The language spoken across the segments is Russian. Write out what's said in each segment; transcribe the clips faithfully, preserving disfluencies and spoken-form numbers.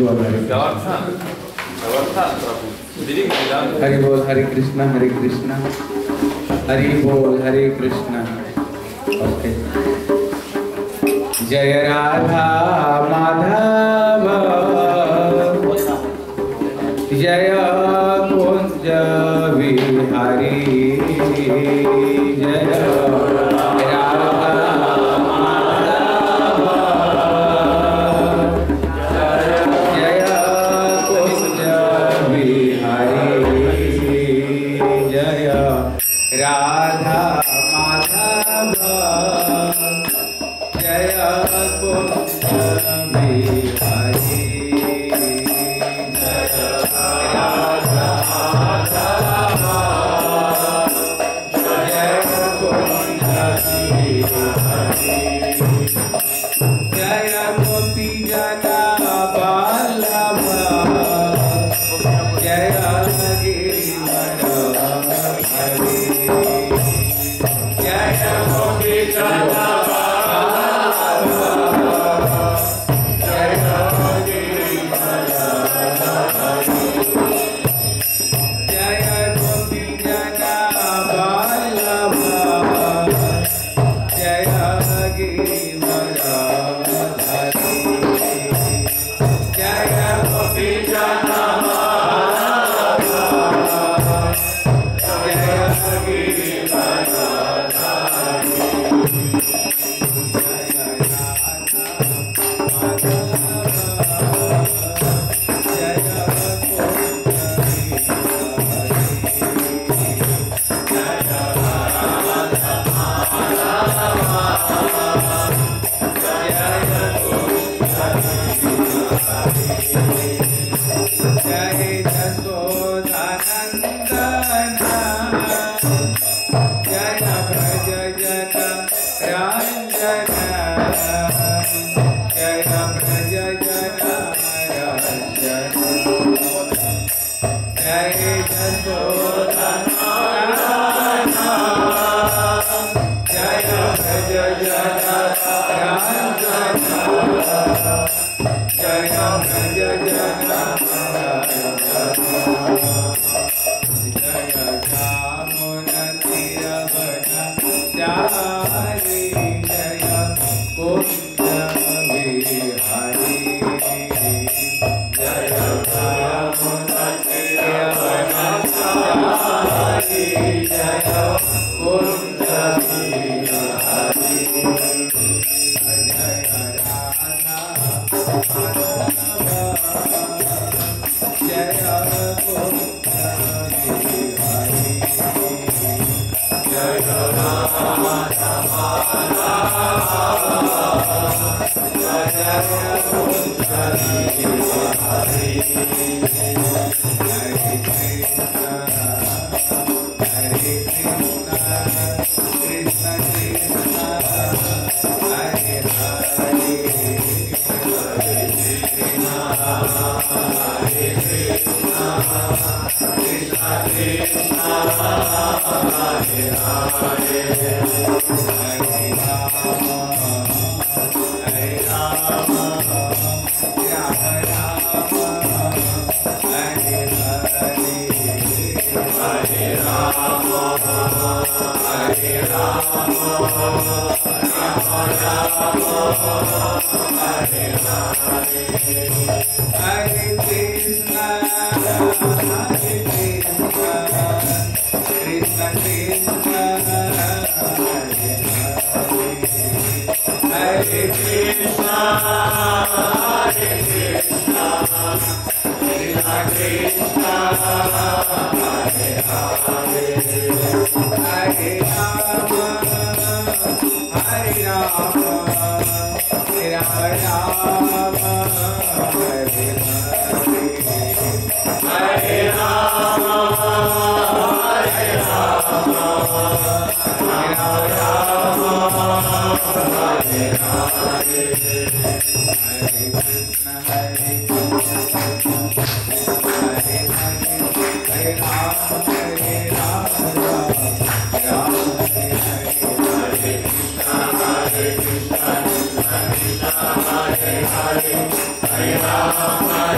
बोल हरे हरि बोल हरे कृष्णा हरे कृष्णा हरि बोल हरे कृष्णा। ओके। जय राधा माधव जय कुंज विहारी जय राधा माधव जय कुंज बिहारी जय राधा माधव जय कुंज बिहारी जय गोपी जना वल्लभ जय गिरिवर हरि जय गोपी जना जय गिरिवर हरि जय गोपी जना वल्लभ जय गिरिवर हरि जय गोपी जना Hare Rama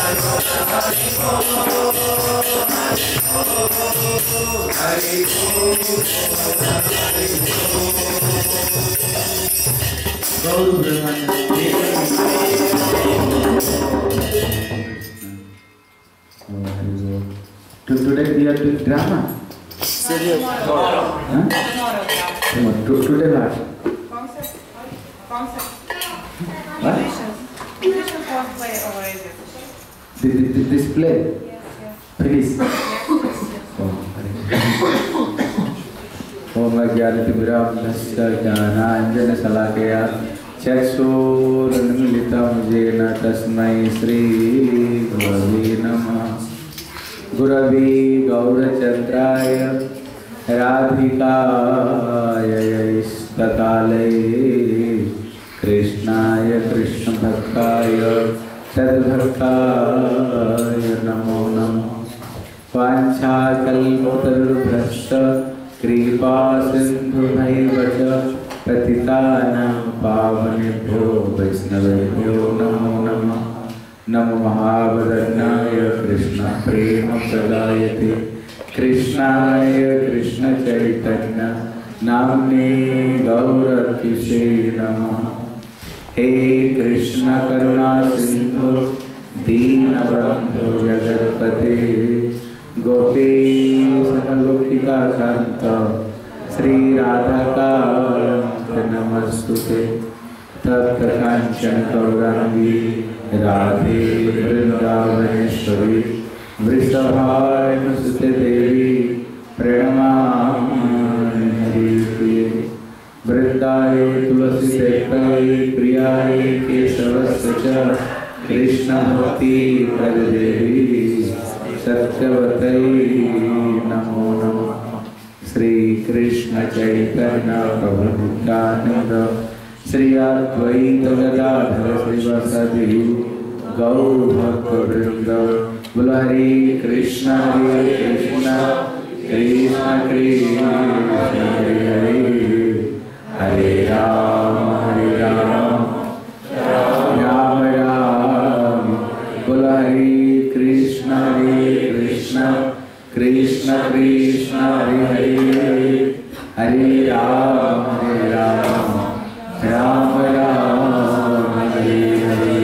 Today we are doing drama. Serious. Huh? Today what? Concept. Concept. What? Musicians. Musicians won't play already. This, this, this play? Yes, yes. Finish. Yes, yes, yes. Om Ajnanatimirandasya Jnananjana Salakaya Chakshurunmilitam Jena Tasmai Shri Gurave Namah. Gurave Gaurachandraya Radhikaya Ishtakalaya Krishnaya Krishna Bhaktaya Tadbhaktaya Namo Namo. Vanchakalpatarubhrashta Kripa Sindhubhaiva cha Patitanam Pavanebhyo Vaishnavebhyo Namo Namah. Namo Mahabharannaya Krishna Prema Pradayate Krishnaya Krishna Chaitanya Namne Gauratise Namah. He Krishna Karuna Sindhu Deenabandhu Jagatpate Gopesh Gopika Kanta Sri Radhakanta Namastute Tapta Kanchan Gaurangi Radhe Vrindavaneshwari Vrishabhanusute Devi Pranamami Haripriye Vrindaye Tulasi Devaye Priyaye Kesavasya Krishna Bhakti Pradadevi Satyavatai Namo Namo. Shri Krishna Chaitanya Prabhu Nityananda Shri Advaita Gadadhara Srivasadi Gaur Bhakta Vrinda. Bolo Hare Krishna Hare Krishna Krishna Krishna Hare Hare Hare Rama Hare Rama Rama Rama. Bolo Hare Krishna Hare Krishna Krishna Krishna Hare Hare Hare Rama Hare Rama Rama Rama Hare Hare.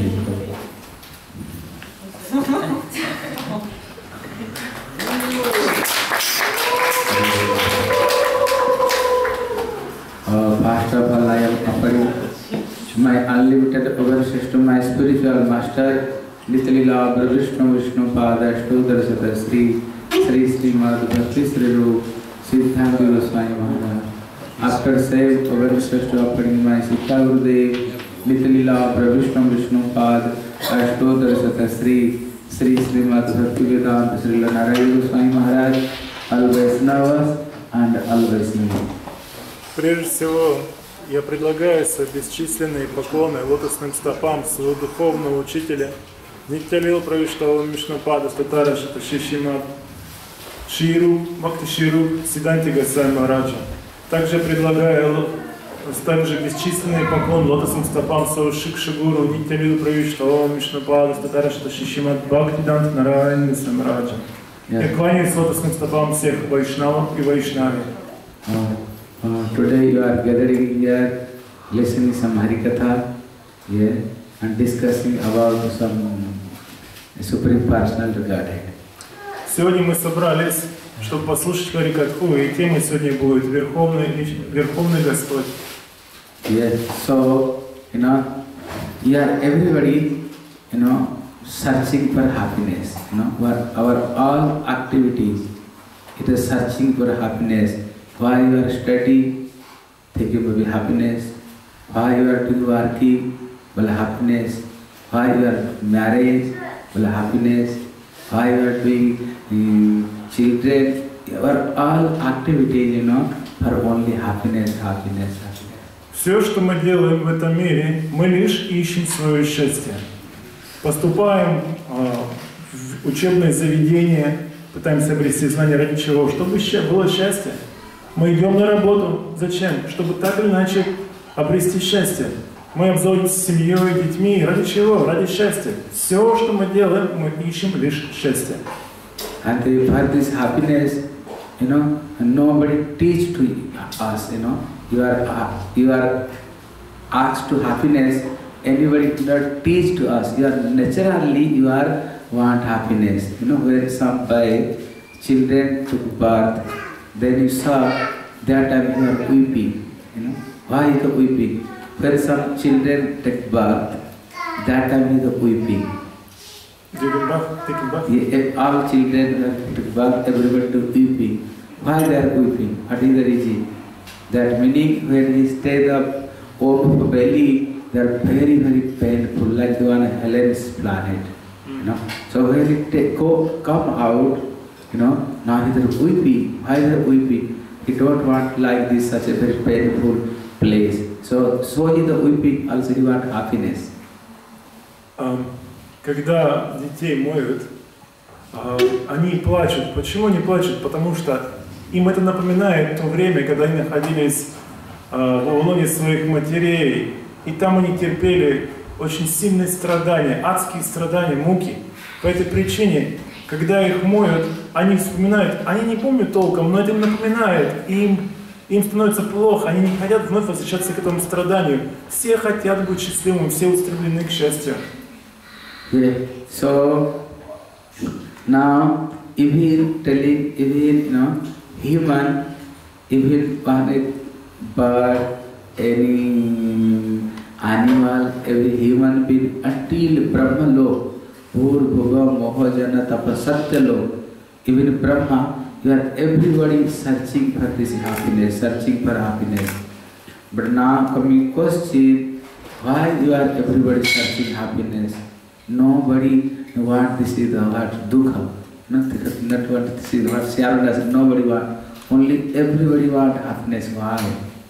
Uh, first of all, I am offering my unlimited obeisances to my spiritual master, Little Vishnu Vishnu Pada Ashtodhara Sata Sri Sri Srimad Bhakti Sri Rup Siddhanta Goswami Maharaj. After saying obeisances to offering my Sita Gurudev, Little Vishnu Vishnu Pada Ashtodhara Sata Sri Sri Srimad Bhakti Vedanta Sri Narayana Goswami Maharaj, all Vaishnavas and all Vaishnavas. Прежде всего, я предлагаю свои бесчисленные поклоны лотосным стопам своего духовного учителя Нитялил Правиштава Вишнупада Татара Шаташишимад Ширу, Бхакти Ширу, Сиданти Госвами Махараджа. Также предлагаю также бесчисленные поклоны лотосным стопам своего Шикшагуру Нитялил Правиштава Вишнупада Татара Шаташишимад Бхактидант Нараяна Госвами Махараджа. Я кланяюсь лотосным стопам всех вайшнавов и вайшнави. Uh, today you are gathering here, listening some Harikatha, yeah, and discussing about some Supreme Personality of Godhead. Сегодня мы собрались, чтобы послушать Харикатху, и темой сегодня будет Верховный, Верховный Господь. Yes, so, you know, yeah, everybody, you know, searching for happiness, you know, our, our all activities, it is searching for happiness. Why you are studying, thinking will be happiness. Why you are doing working, will happiness. Why you are married, will happiness. Why you are doing um, children, our all activities, you know, for only happiness, happiness, happiness. Все, что мы делаем в этом мире, мы лишь ищем свое счастье. Поступаем э, в учебные заведения, пытаемся обрести знания ради чего? Чтобы было счастье. Мы идем на работу. Зачем? Чтобы так или иначе обрести счастье. Мы обзаводимся семьей, детьми. Ради чего? Ради счастья. Все, что мы делаем, мы ищем лишь счастье. And for this happiness, you know, nobody teach to us, you know. You are, uh, you are asked to happiness, anybody not teach to us. You are naturally, you are want happiness. You know, when some by children took birth, then you saw that time you are weeping. You know, why is the weeping? When some children take birth, that time you are weeping. Giving birth, taking birth. Yeah, all children take birth, everybody to weeping. Why they are weeping? What is the reason? That meaning when he stays up over the belly, they are very very painful, like the one on Helen's planet. You know. So when he take, go come out, you know, now he is weeping. Why they are weeping? He don't want like this such a very painful place. So so he the weeping. Also he want happiness. Um, Когда детей моют, они плачут. Почему они плачут? Потому что им это напоминает то время, когда они находились в лоне своих матерей, и там они терпели очень сильные страдания, адские страдания, муки. По этой причине, когда их моют, они вспоминают, они не помнят толком, но это им напоминает, им, им становится плохо, они не хотят вновь возвращаться к этому страданию. Все хотят быть счастливыми, все устремлены к счастью. Yeah. So now, even telling, even you know, human, even one bird, any animal, every human being, until Brahma lo, Bhur Bhuva Mohajana Tapa Satya lo, even Brahma, you are everybody searching for this happiness, searching for happiness. But now coming question, why you are everybody searching happiness? Nobody want this is the word dukha. Not, not what this is the word sadness. Nobody want. Only everybody want happiness. Why?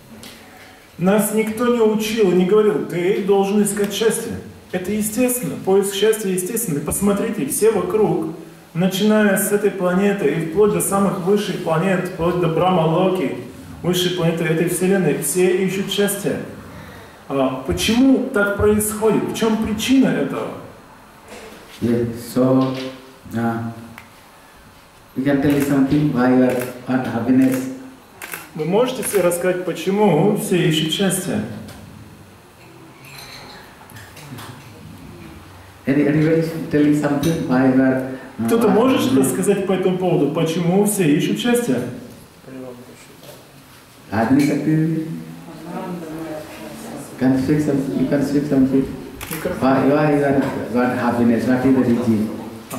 Нас никто не учил, не говорил, ты должен искать счастье. Это естественно, поиск счастья естественный. Посмотрите, все вокруг, начиная с этой планеты и вплоть до самых высших планет, вплоть до Брахма-локи, высшей планеты этой Вселенной, все ищут счастье. А почему так происходит? В чем причина этого? Yeah, so, uh, you can tell me something why you are want happiness? Вы можете себе рассказать, почему все ищут счастье? Anybody tell me something why you are? Uh, Кто-то может что-то сказать по этому поводу, почему все ищут счастье? Admi Sakti, can speak something. You can speak something. Why, why you are want happiness? What is the reason?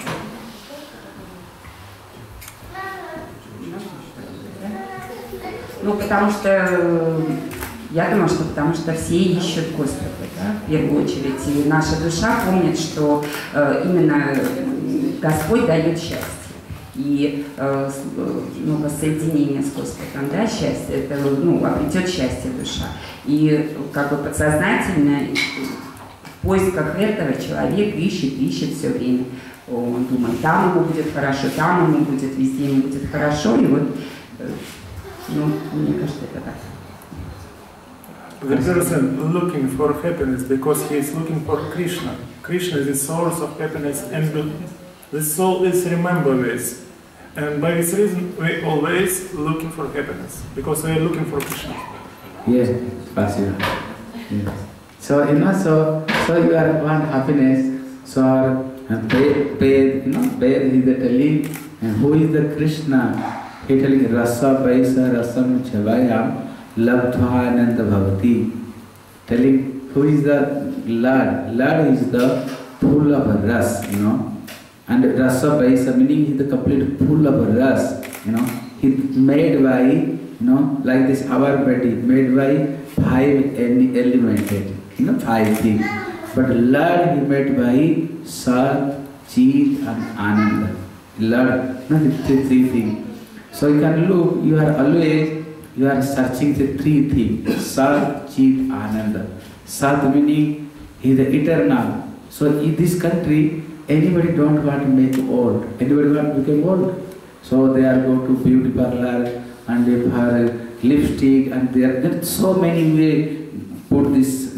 Ну, потому что, я думаю, что потому что все ищут Господа, да, в первую очередь. И наша душа помнит, что э, именно Господь дает счастье. И э, ну, воссоединение с Господом, да, счастье, это, ну, обретет счастье душа. И как бы подсознательно в поисках этого человек ищет, ищет все время. Он думает, там ему будет хорошо, там ему будет, везде ему будет хорошо. И вот, ну, мне кажется, это так. The person looking for happiness because he is looking for Krishna. Krishna is the source of happiness, and the soul is remember this. And by this reason, we always looking for happiness because we are looking for Krishna. Yes, possible. Yes. So you know, so so you are want happiness. So Ved, Ved, you know, Ved is the telling, and who is the Krishna? He telling Rasa Vaisa Rasam Chavayam Labdhananda Bhavati. Telling who is the Lord? Lord is the full of ras, you know. And Rasa Vaisa meaning he is the complete full of ras, you know. He made by, you know, like this our body made by five elements, you know, five things. But Lord he made by Sat, Chit and Ananda. Lord, not the three things. So you can look, you are always, you are searching the three things. Sat, Chit, Ananda. Sat meaning he is the eternal. So in this country, anybody don't want to make old. Anybody want to become old. So they are go to beauty parlor and they have lipstick and there are so many ways put this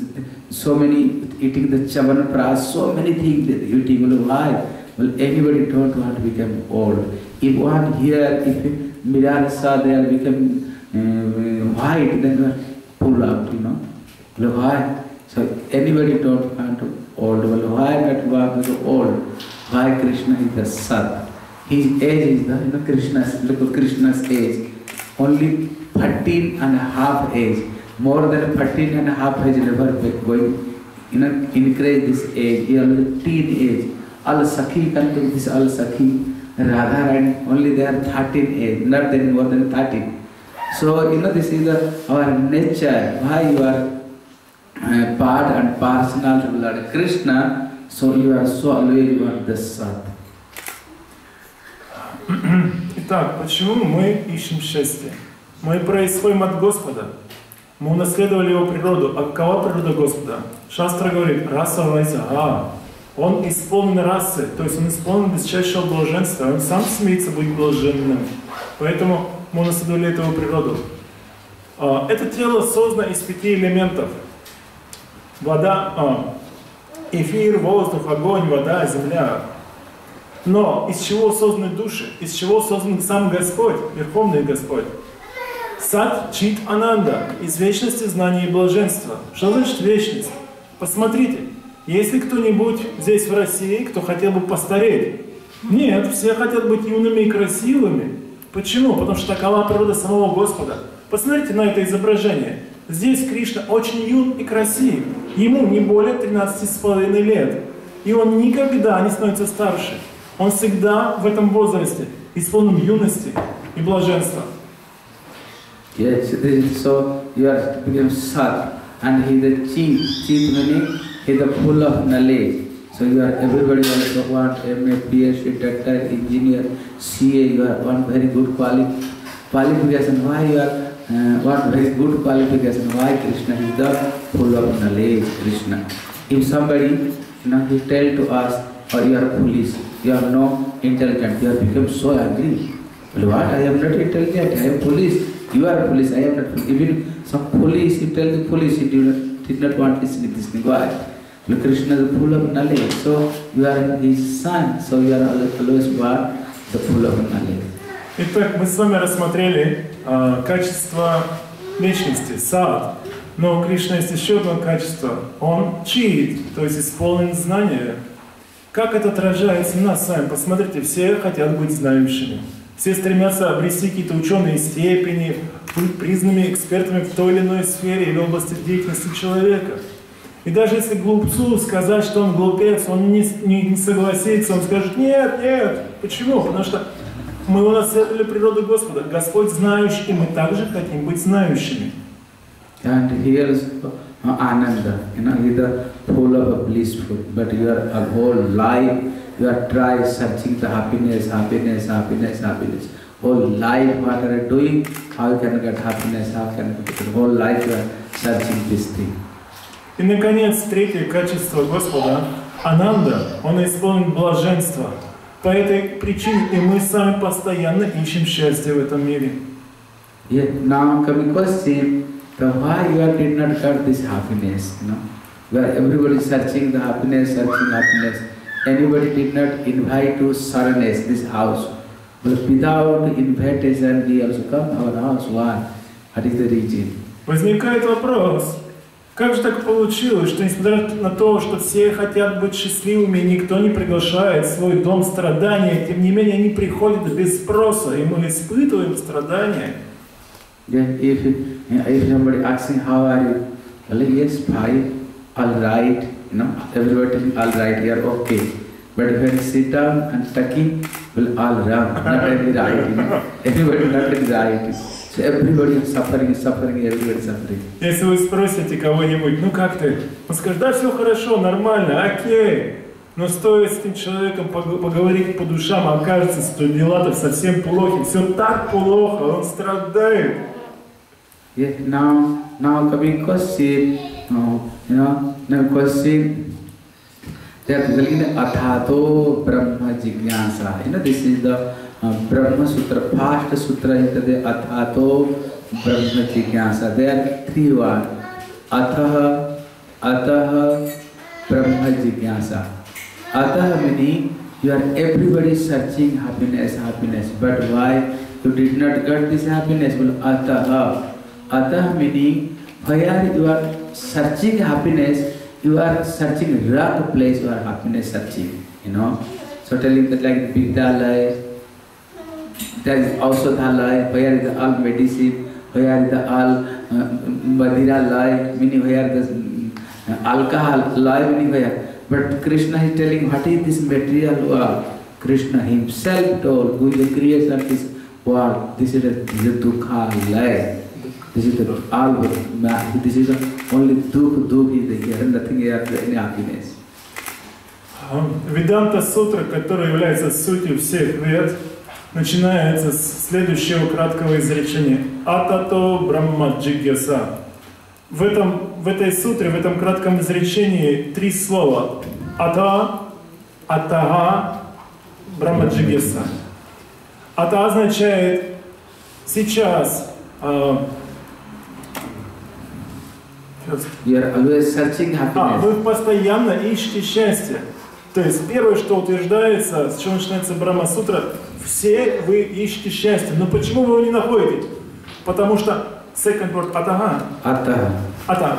so many eating the chavanapras, so many things that eating. Well, why? Well, anybody don't want to become old. If one here, if mirror saw they are become uh, white, then pull out, you know. Well, why? So anybody don't want to old. Well, why not want to old? Why Krishna is the Sat? His age is the, you know, Krishna's, look at Krishna's age. Only thirteen and a half age. More than thirteen and a half age never going, you know, increase this age. He always teen age. All Sakhi can do this, all Sakhi. Radha and only they are thirteen age, not then more than thirteen. So, you know, this is the, our nature. Why you are uh, part and personal to Lord Krishna, so you are so always you are the Sat. Итак, почему мы ищем счастье? Мы происходим от Господа. Мы унаследовали Его природу. А какова природа Господа? Шастра говорит, раса вайса. А, Он исполнен расы, то есть Он исполнен высочайшего блаженства. Он сам смеется быть блаженным. Поэтому мы унаследовали эту природу. А, это тело создано из пяти элементов. Вода, а, эфир, воздух, огонь, вода, земля. Но из чего созданы души? Из чего создан сам Господь, Верховный Господь? Сат Чит Ананда, из вечности, знания и блаженства. Что значит вечность? Посмотрите, есть ли кто-нибудь здесь в России, кто хотел бы постареть? Нет, все хотят быть юными и красивыми. Почему? Потому что такова природа самого Господа. Посмотрите на это изображение. Здесь Кришна очень юн и красив. Ему не более тринадцати с половиной лет. И он никогда не становится старше. Он всегда в этом возрасте, исполнен юности и блаженства. Yes, so you are become Sat, and he the chief, chief meaning he the full of knowledge. So you are everybody also want M A, PhD, doctor, engineer, C A. You are one very good quali qualification. Why you are uh, one very good qualification? Why Krishna is the full of knowledge? Krishna. If somebody, you know, he tell to us, or you are foolish, you are no intelligent, you have become so angry. Well, what? I am not intelligent, I am foolish. You are foolish, I am not foolish. Even some police, you tell the police, he did not, did not want to listen to this thing. Why? Well, Krishna is full of knowledge, so you are his son, so you are always one, the full of knowledge. Итак, мы с вами рассмотрели э, качество личности, сад. Но у Кришны есть еще одно качество. Он чит, то есть исполнен знания. Как это отражается в нас с вами? Посмотрите, все хотят быть знающими. Все стремятся обрести какие-то ученые степени, быть признанными экспертами в той или иной сфере или области деятельности человека. И даже если глупцу сказать, что он глупец, он не, не, не согласится, он скажет, нет, нет. Почему? Потому что мы унаследовали природу Господа. Господь знающий, и мы также хотим быть знающими. And here is uh, Ananda, you know, he is the full of blissful, but you are a whole life, you are trying searching the happiness, happiness, happiness, happiness. Whole life, what are you doing? How can you get happiness? How can you get the whole life you are searching this thing. И, наконец, третье качество Господа, Ананда, Он исполнен блаженства. По этой причине и мы сами постоянно ищем счастье в этом мире. Yeah, now coming question, the why you are did not get this happiness, you know? Where everybody is searching the happiness, searching happiness. Anybody did not invite to Saranes, this house. But without invitation, he also come our house. Why? What is the reason? Возникает вопрос, как же так получилось, что несмотря на то, что все хотят быть счастливыми, никто не приглашает в свой дом страдания, тем не менее они приходят без спроса, и мы испытываем страдания. Yeah, if, if somebody asking how are you, well, yes, fine, all right, you know, everybody all right, you are okay. But when you sit down and talking, well, all wrong, not every right, you know, everybody not every right. So everybody is suffering, suffering, everybody is suffering. Если вы спросите кого-нибудь, ну как ты? Он скажет, да, все хорошо, нормально, окей. Но стоит с этим человеком поговорить по душам, окажется, что дела-то совсем плохи, все так плохо, он страдает. Yeah, now, now coming question, uh, you know, now question, that is in Athato Brahma Jignasa. You know, this is the uh, Brahma Sutra, first sutra is the Athato Brahma Jignasa. There are three words, Atha, Ataha Brahma Jigyasa. Ataha meaning you are everybody searching happiness, happiness. But why you did not get this happiness? Well, Ataha. Ataha meaning where you are searching happiness, you are searching wrong place, you are happiness searching, you know. So telling that like Vidyalaya, there is Ausadhalaya, where is the all medicine, where is the all uh, Madhira laya, meaning where the uh, alcohol laya, meaning where. But Krishna is telling what is this material world. Krishna himself told, who is the creator of this world, this is the, this is the dukkha laya. This is the all, this is the only dukh, dukh is here, and nothing here, any happiness. Веданта сутра, которая является сутью всех вед, начинается с следующего краткого изречения. Атато Брахма Джигьяса. В, этом, в этой сутре, в этом кратком изречении три слова. Ата, Атага, Брахма Джигьяса. Ата означает сейчас. А, а, вы постоянно ищете счастье. То есть первое, что утверждается, с чего начинается Брахма-сутра, все вы ищете счастье. Но почему вы его не находите? Потому что second word атага. Атага. Атага.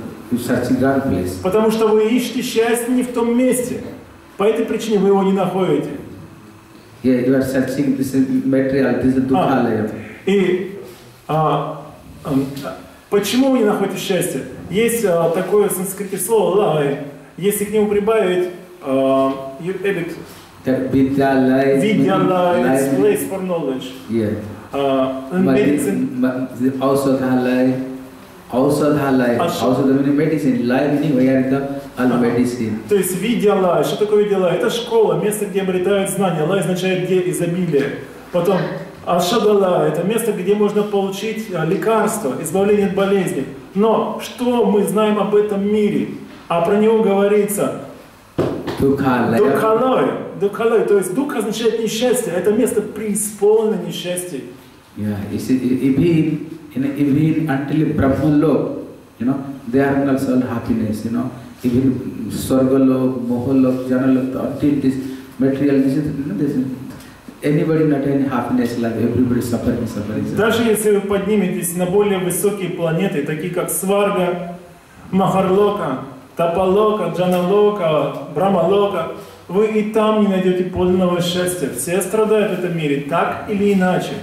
Потому что вы ищете счастье не в том месте. По этой причине вы его не находите. Yeah, you are searching this material, this is dukkha. И а, а, почему вы не находите счастье? Есть а, такое в санскрите слово лай. Если к нему прибавить Uh, you edit. Vidyalaya, Vidyalaya is place for knowledge. Yeah. Uh, medicine. Ausadhalaya, Ausadhalaya, Ausadha meaning medicine, laya meaning where is the all medicine. То есть Vidyalaya, что такое Vidyalaya? Это школа, место, где обретают знания. Лай означает где изобилие. Потом Ашадалая, это место, где можно получить лекарство, избавление от болезней. Но что мы знаем об этом мире? А про него говорится Дукхалая. Дукхалая. То есть дух означает несчастье. Это место преисполнено несчастья. Yeah, even, even until Brahmalok, you know, they are also happiness, you know. Even Swargalok, Moholok, Janalok, until this material, this is, you know, this is, anybody not any happiness, like everybody suffering, suffering. Даже если вы подниметесь на более высокие планеты, такие как Сварга, Махарлока, Тапалока, Джаналока, Брамалока, вы и там не найдете подлинного счастья. Все страдают в этом мире, так или иначе.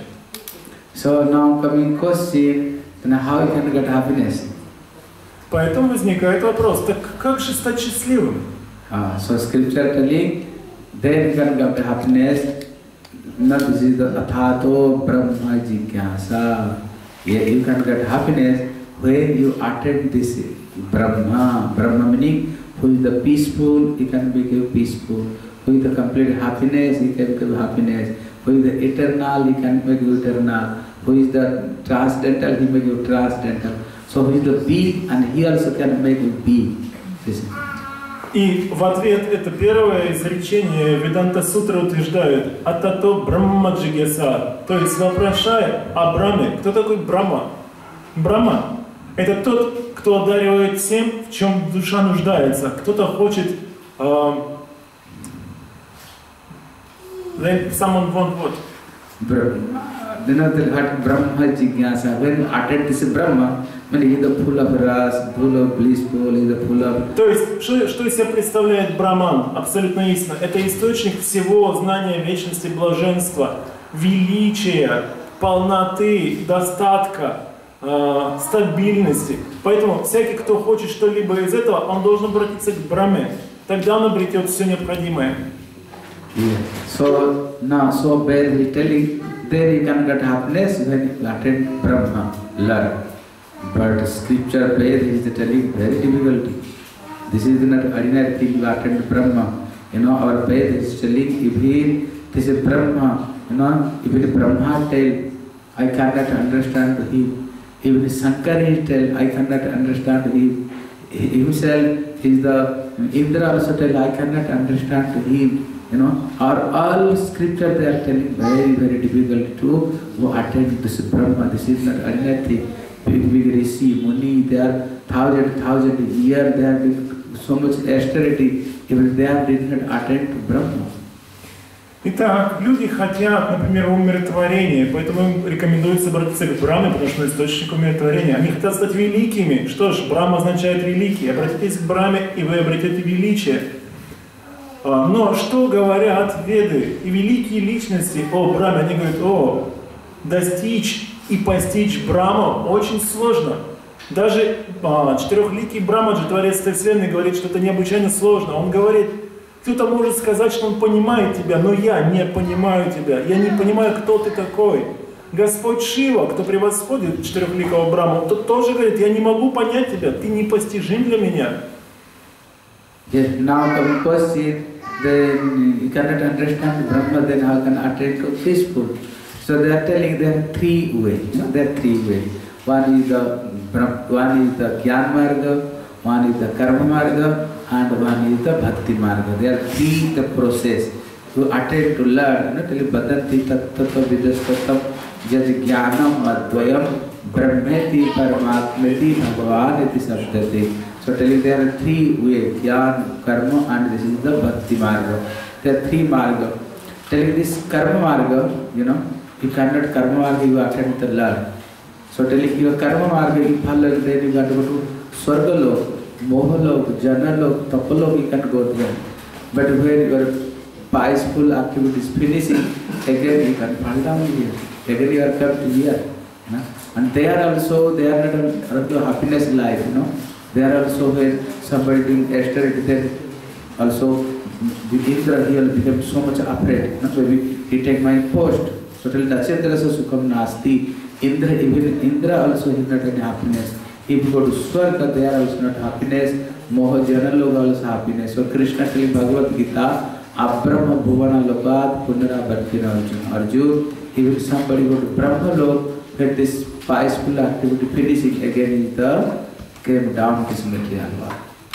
So now coming question, then how you can get happiness? Поэтому возникает вопрос, так как же стать счастливым? Ah, so scripture telling, then you can get happiness. Not this is the Athato Brahma Jigyasa. Yeah, you can get happiness when you attend this Brahma. Brahma meaning who is the peaceful, he can become peaceful. Who is the complete happiness, he can become happiness. Who is the eternal, he can make you eternal. Who is the transcendental, he make you transcendental. So who is the being, and he also can make you being. И в ответ это первое изречение Веданта Сутра утверждает Атато Брахма Джигьяса. То есть вопрошая о Брахме. Кто такой Брахма? Брахма — это тот, кто одаривает всем, в чем душа нуждается. Кто-то хочет uh, then someone want what? Brahma Jigyasa. When attend this Brahma, when he is the full of ras, full of blissful, he is the full of. То есть, что, что из себя представляет Браман? Абсолютно истинно. Это источник всего знания вечности, блаженства, величия, полноты, достатка, э, стабильности. Поэтому всякий, кто хочет что-либо из этого, он должен обратиться к Браме. Тогда он обретет все необходимое. Yeah. So now, so bad he telling, there you can get happiness when you attend Brahma, learn. But scripture Ved is telling very difficulty. This is not ordinary thing, you attend Brahma. You know, our Ved is telling, even this is Brahma, you know, even Brahma tell, I cannot understand him. Even Shankara tell, I cannot understand him. Himself is the, Indra also tell, I cannot understand him. You know, or all scripture they are telling very, very difficult to attend this Brahma. This is not ordinary thing. big, big rishi, muni, they are thousand, thousand years, they are doing so much austerity, even they are did not attend to Brahma. Итак, люди хотят, например, умиротворения, поэтому им рекомендуется обратиться к Брахме, потому что источник умиротворения. Они хотят стать великими. Что ж, Брахма означает великий. Обратитесь к Брахме, и вы обретете величие. Но что говорят Веды и великие личности о Брахме? Они говорят, о, достичь и постичь Брахму очень сложно. Даже а, четырехликий Брахмаджи, Творец этой Вселенной, говорит, что это необычайно сложно. Он говорит, кто-то может сказать, что он понимает тебя, но я не понимаю тебя. Я не понимаю, кто ты такой. Господь Шива, кто превосходит четырехликого Брахму, тот тоже говорит, я не могу понять тебя, ты непостижим для меня. Yes, now the question, then you cannot understand Brahma, then how can attain to peaceful? So they are telling there are three ways. You know, there are three ways. One is the one is the Gyan Marga, one is the Karma Marga, and one is the Bhakti Marga. There are three the process to attain to learn. You know, tell you Badanti Tattva Vidastatam Yad Jnanam Advayam Brahmeti Paramatmeti Bhagavan Iti Sabdati. So tell you there are three ways, Gyan, Karma, and this is the Bhakti Marga. There are three Marga. Telling this Karma Marga, you know, you cannot Karma Marga, you attend to learn. So telling you Karma Marga, you follow, then you got to go to Swargalok, Mohalok, Janalok, Tapalok, you can go there. But when your piousful activity is finishing, again you can fall down here. Again you are come to here. You know? And they are also, they are not a happiness life, you know. They are also when somebody doing austerity, then also the Indra, he will become so much afraid. You know? Maybe he take my post. So till Nachetrasa Sukham Nasti, Indra, even Indra also is not any happiness. If you go to Swarga, they are also not happiness. Moha Jana Loga also happiness. So Krishna telling Bhagavad Gita, Abrahma Bhuvana Lokat Punara Bhartina Arjuna. Arjuna, if somebody go to Brahma Lok, when this piousful activity finishing, again is the came down to material world.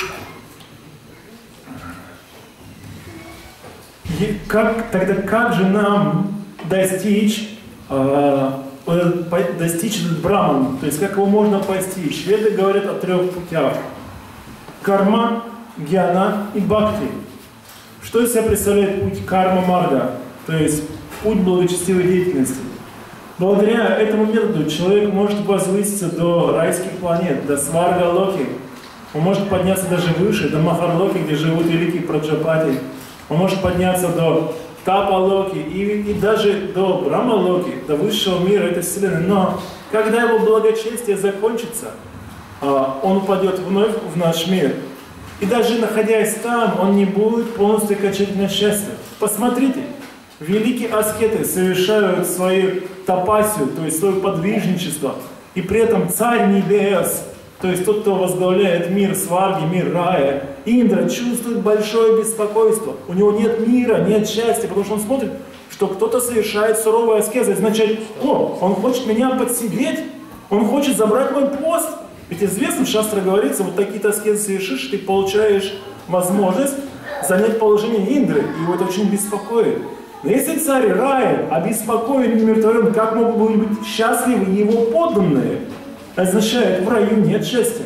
Как, тогда как же нам достичь, э, достичь этот Брахман? То есть как его можно постичь? Веды говорят о трех путях. Карма, гьяна и бхакти. Что из себя представляет путь карма-марга? То есть путь благочестивой деятельности. Благодаря этому методу человек может возвыситься до райских планет, до Сварга-локи. Он может подняться даже выше, до Махарлоки, где живут великие праджапати. Он может подняться до Тапа-локи и, и даже до Брахма-локи, до высшего мира этой вселенной. Но когда его благочестие закончится, он упадет вновь в наш мир. И даже находясь там, он не будет полностью качать на счастье. Посмотрите, великие аскеты совершают свою тапасию, то есть свое подвижничество. И при этом царь небес, то есть тот, кто возглавляет мир Сварги, мир рая, Индра, чувствует большое беспокойство. У него нет мира, нет счастья, потому что он смотрит, что кто-то совершает суровую аскезу. Это значит, о, он хочет меня подсидеть, он хочет забрать мой пост. Ведь известно, в шастре говорится, вот такие аскезы совершишь, ты получаешь возможность занять положение Индры, и его это очень беспокоит. Но если царь рая обеспокоен и умиротворен, как могут быть счастливы его подданные? Означает, в раю нет счастья.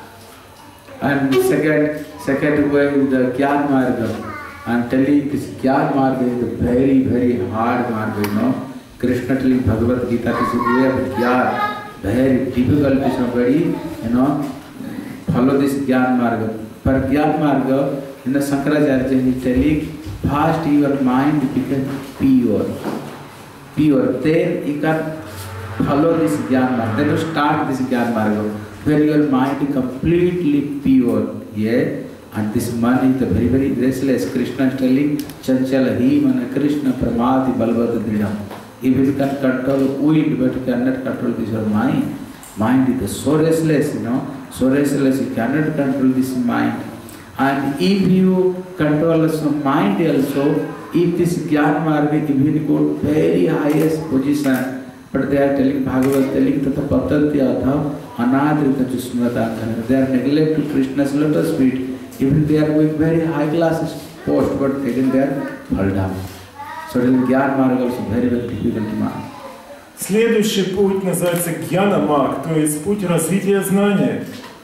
And second, second way is the Gyan Marga. And telling this Gyan Marga is a very, very hard Marga, you know. Krishna telling Bhagavad Gita, this is the way of Gyan. Very difficult to somebody, you know, follow this Gyan Marga. For Gyan Marga, in the Sankaracharya, he is telling, first your mind becomes pure. Pure. Then you can follow this Gyan Marga. Then you start this Gyan Marga. When your mind is completely pure, yeah, and this man is the very, very restless. Krishna is telling, Chanchala hi mana Krishna pramati balvata dridam. If you can control wind, but you cannot control this your mind. Mind is so restless, you know, so restless, you cannot control this mind. And if you control some mind also, if this Gyan Marga, if you go to very highest position, but they are telling Bhagavad, telling Tata Patanti Adha, Anadrita Jusmrata, they are neglecting Krishna's lotus feet. Even they are going very high class post, but again they are fall down. So the Gyan Marga also very, very difficult to man. Следующий путь называется гьяна-марг, то есть путь развития знания.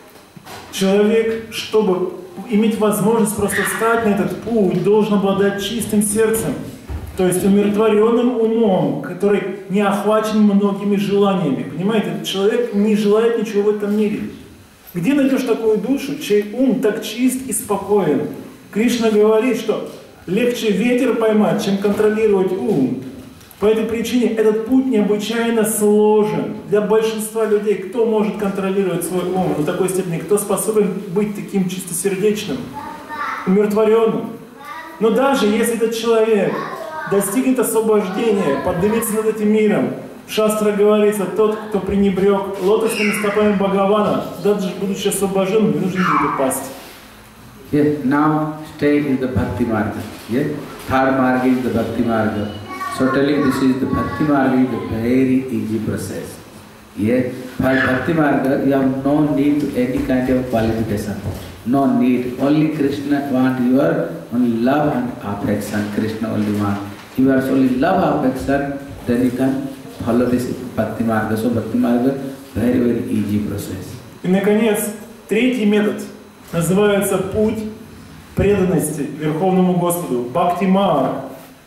Человек, чтобы иметь возможность просто встать на этот путь, должен обладать чистым сердцем, то есть умиротворенным умом, который не охвачен многими желаниями. Понимаете, этот человек не желает ничего в этом мире. Где найдешь такую душу, чей ум так чист и спокоен? Кришна говорит, что легче ветер поймать, чем контролировать ум. По этой причине этот путь необычайно сложен. Для большинства людей, кто может контролировать свой ум до такой степени, кто способен быть таким чистосердечным, умиротворенным. Но даже если этот человек достигнет освобождения, поднимется над этим миром, в Шастре говорится, тот, кто пренебрег лотосными стопами Бхагавана, даже будучи освобожденным, не нужно будет упасть. Yeah, now stage is the Bhakti Marga. Yeah, third marga is the Bhakti Marga. So telling this is the Bhakti Marga is a very easy process. Yeah, for Bhakti Marga you have no need to any kind of qualification. No need. Only Krishna want your only love and affection. Krishna only want. You have only love affection, then you can follow this Bhakti Marga. So Bhakti Marga very very easy process. И наконец третий метод называется путь преданности Верховному Господу, Бхакти-марг.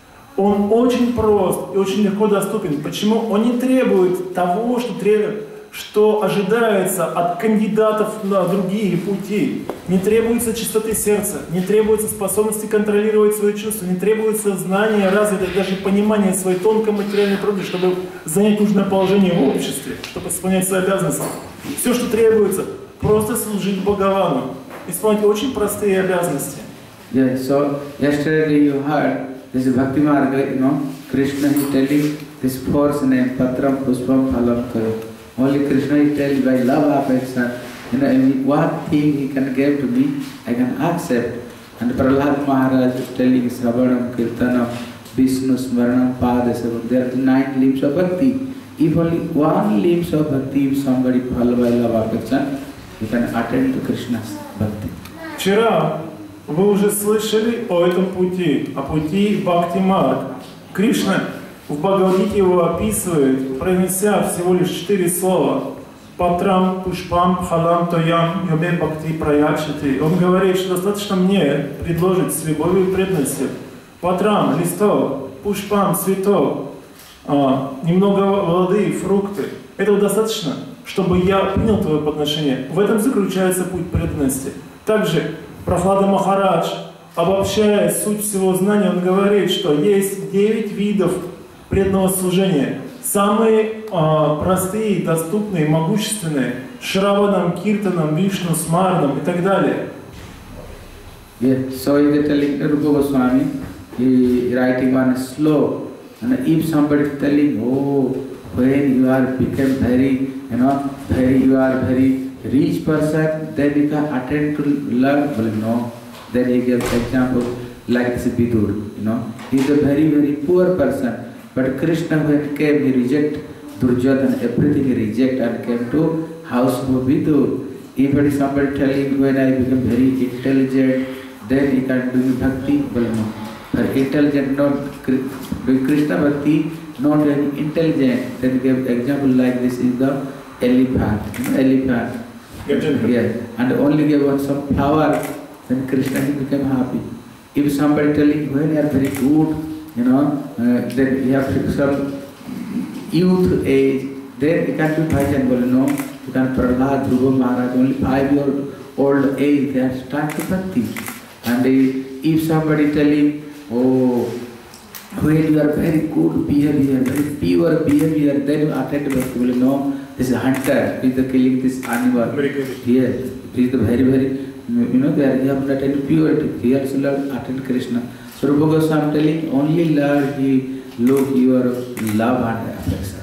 Он очень прост и очень легко доступен. Почему? Он не требует того, что, требует, что ожидается от кандидатов на другие пути. Не требуется чистоты сердца, не требуется способности контролировать свои чувства, не требуется знания, развитое даже понимание своей тонкой материальной природы, чтобы занять нужное положение в обществе, чтобы исполнять свои обязанности. Все, что требуется, просто служить Бхагавану, исполнять очень простые обязанности. Yeah, so yesterday you heard this is Bhakti Marga, you know, Krishna is telling this force name, Patram Puspam Phalam Karo. Only Krishna is telling by love affection, you know, what thing he can give to me, I can accept. And Prahlad Maharaj is telling Sravanam, Kirtanam, Vishnu, Smaranam, Padasam, there are the nine limbs of Bhakti. If only one limbs of Bhakti, if somebody follow by love affection, you can attend to Krishna's Bhakti. Вчера вы уже слышали о этом пути, о пути Бхакти-марг. Кришна в Бхагавадгите его описывает, произнеся всего лишь четыре слова. Патрам, Пушпам, Халам, Тоям, Йоме Бхакти Праячати. Он говорит, что достаточно мне предложить с любовью и преданностью. Патрам, листок, Пушпам, цветок, а, немного воды, фрукты. Этого достаточно, чтобы я принял твое подношение. В этом заключается путь преданности. Также Прохлада Махарадж, обобщая суть всего знания, он говорит, что есть девять видов преданного служения. Самые а, простые, доступные, могущественные — Шраванам, Киртанам, Вишну, Смаранам и так далее. Yeah, so he is telling Rupa Goswami, he writing one slow, and if somebody is telling, oh, when you are become very, you know, very, you are very rich person, then you can attend to love. Well, no. Then he gives example like this Vidur, you know. He is a very, very poor person. But Krishna when came, he reject Duryodhana, everything he reject and came to house of Vidur. If somebody telling when I become very intelligent, then he can do bhakti. Well, no. But intelligent, not doing Krishna bhakti, not very intelligent. Then he gave example like this is the elephant, you know, elephant. Yeah, and only give one some flower, then Krishna he became happy. If somebody telling when you are very good, you know, uh, then you have to some youth age, then you can do bhajan. Well, no, you can Prahlad, Dhruva Maharaj, only five year old age, they have started bhakti. And uh, if somebody telling, oh, when you are very good behavior, very pure behavior, then you attend bhakti. Well, no. This is a hunter, he is the killing this animal. Yes, he is the very, very, you know, there you have to attend purity. He also learn attend Krishna. So Rupa Goswami telling, only learn he look your love and affection.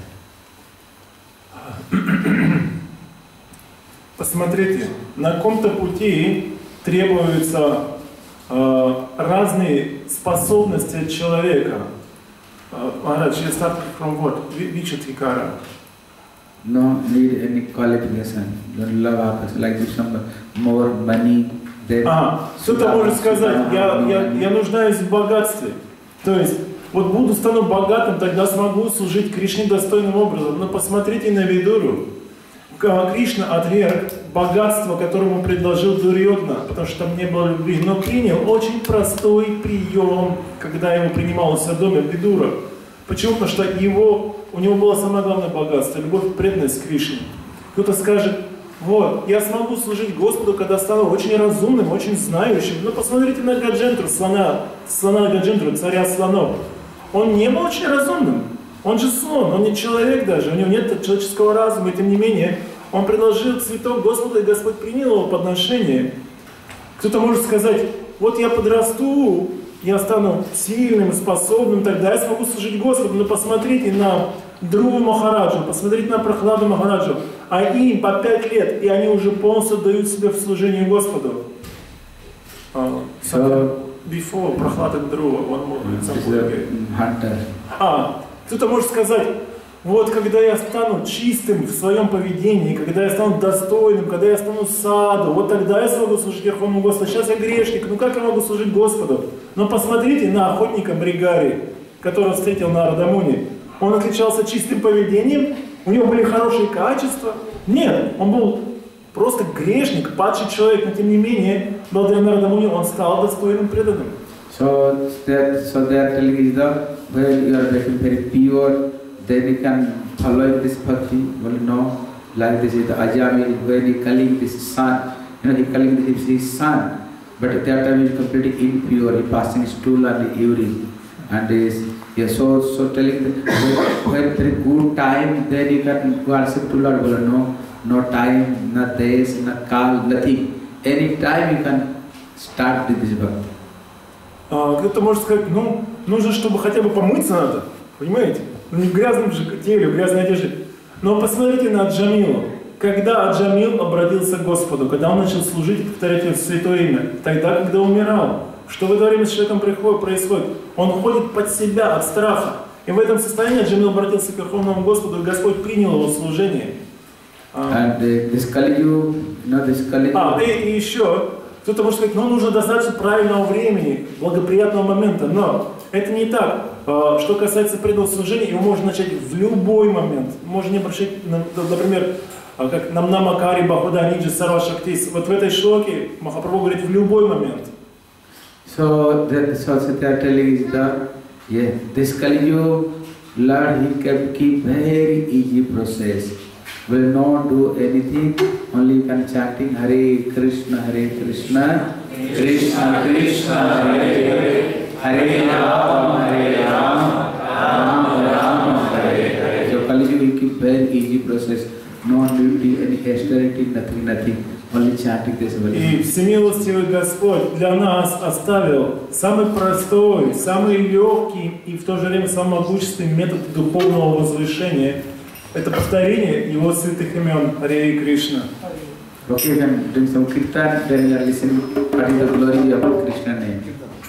Посмотрите, на каком-то пути требуются э, разные способности от человека. Maharaj, you start from what? Which Vikara? No need any qualification. Don't love affection. Like this, some more money. А, кто-то может сказать, я, я, я нуждаюсь в богатстве. То есть, вот буду, стану богатым, тогда смогу служить Кришне достойным образом. Но посмотрите на Видуру. Кришна отверг богатство, которое ему предложил Дурьодхана, потому что там не было любви, но принял очень простой прием, когда его принимал у себя дома Видура. Почему? Потому что его, у него было самое главное богатство, любовь, преданность к Кришне. Кто-то скажет, вот, я смогу служить Господу, когда стану очень разумным, очень знающим. Но посмотрите на Гаджендру, слона, слона Гаджендру, царя слонов. Он не был очень разумным. Он же слон, он не человек даже, у него нет человеческого разума, и тем не менее, он предложил цветок Господу, и Господь принял его подношение. Кто-то может сказать, вот я подрасту, я стану сильным, способным, тогда я смогу служить Господу. Но посмотрите на Друву Махараджу, посмотрите на Прохладу Махараджу, а им по пять лет, и они уже полностью дают себя в служении Господу. Uh, so, before Прохлада Друва, one more example. А, кто-то может сказать, вот когда я стану чистым в своем поведении, когда я стану достойным, когда я стану саду, вот тогда я смогу служить Верховному Господу. Сейчас я грешник, ну как я могу служить Господу? Но посмотрите на охотника Бригари, которого встретил на Радамуни. Он отличался чистым поведением, у него были хорошие качества. Нет, он был просто грешник, падший человек, но тем не менее, благодаря Нарадамуни он стал достойным преданным. So that so they are telling is the when you are becoming very pure, then you can follow this bhakti. Well, no, like this is the Ajami when he calling this son, you know, he calling this his son, but at that time he is completely impure. He passing stool and urine, and is yeah. So so telling the, when very good time, then you can worship to Lord. Well, no, no time, no days, no kal, nothing. Any time you can start with this bhakti. Кто-то может сказать, ну, нужно, чтобы хотя бы помыться надо, понимаете? Ну, не в грязном же теле, в грязной одежде. Но посмотрите на Аджамилу. Когда Аджамил обратился к Господу, когда он начал служить и повторять его святое имя, тогда, когда умирал, что в это время с человеком происходит? Он ходит под себя от страха. И в этом состоянии Аджамил обратился к Верховному Господу, и Господь принял его служение. And uh, this Kali Yuga, you know, this Kali Yuga. А, и, и еще... Кто-то может сказать, ну, нужно достаточно правильного времени, благоприятного момента, но это не так. Что касается преданного служения, его можно начать в любой момент. Можно не обращать, например, как нам Намакари, Бахуда, Ниджи, Сарва Шактис. Вот в этой шлоке Махапрабху говорит в любой момент. So, that, so they are telling is the, yeah, this Kali Yuga, Lord, he can keep very easy process. Will not do anything, only can chanting Hare Krishna, Hare Krishna, Krishna Krishna, Hare Hare, Hare Rama, Hare Rama, Rama Rama, Hare Hare. So Kali Yuga will keep very easy process, no duty, any austerity, nothing, nothing, only chanting this way. И всемилостивый Господь для нас оставил самый простой, самый легкий и в то же время самый могущественный метод духовного возвышения. Это повторение его святых имен Харе Кришна. Okay, we can do some kirtan, then we are listening what is the glory of Krishna name.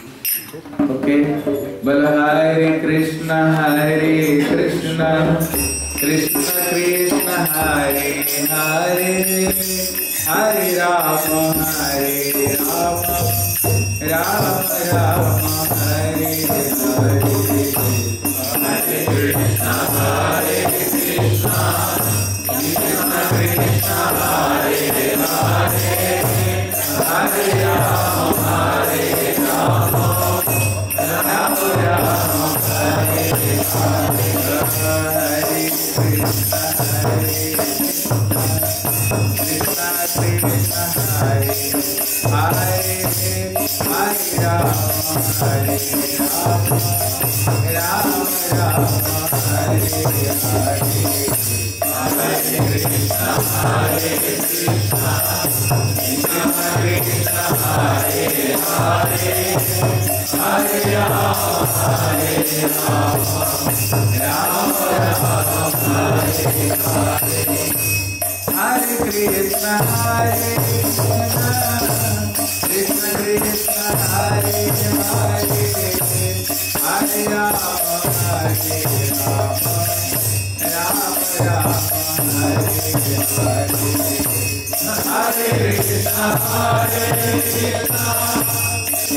Okay, Bala Hare Krishna, Hare Krishna, Krishna Krishna, Hare Hare, Hare Rama, Hare Rama, Rama Rama, Hare Hare, Hare Krishna, Hare Krishna, Krishna Krishna, Hare Hare, Hare Rama, Hare Rama, Rama Rama, Hare Hare, Hare Krishna, Hare Krishna, Krishna Krishna, Hare Hare, Hare Rama, Hare Rama, Rama Rama, Hare Hare. Hare Krishna, Hare Krishna, Krishna Krishna, Hare Hare, Hare Rama, Hare Rama, Rama Rama, Hare Hare. Hare Krishna, Hare Krishna, Krishna Krishna, Hare Hare, Hare Rama, Hare Rama, Rama Rama, Hare Hare. Hare Krishna, Hare Krishna, Krishna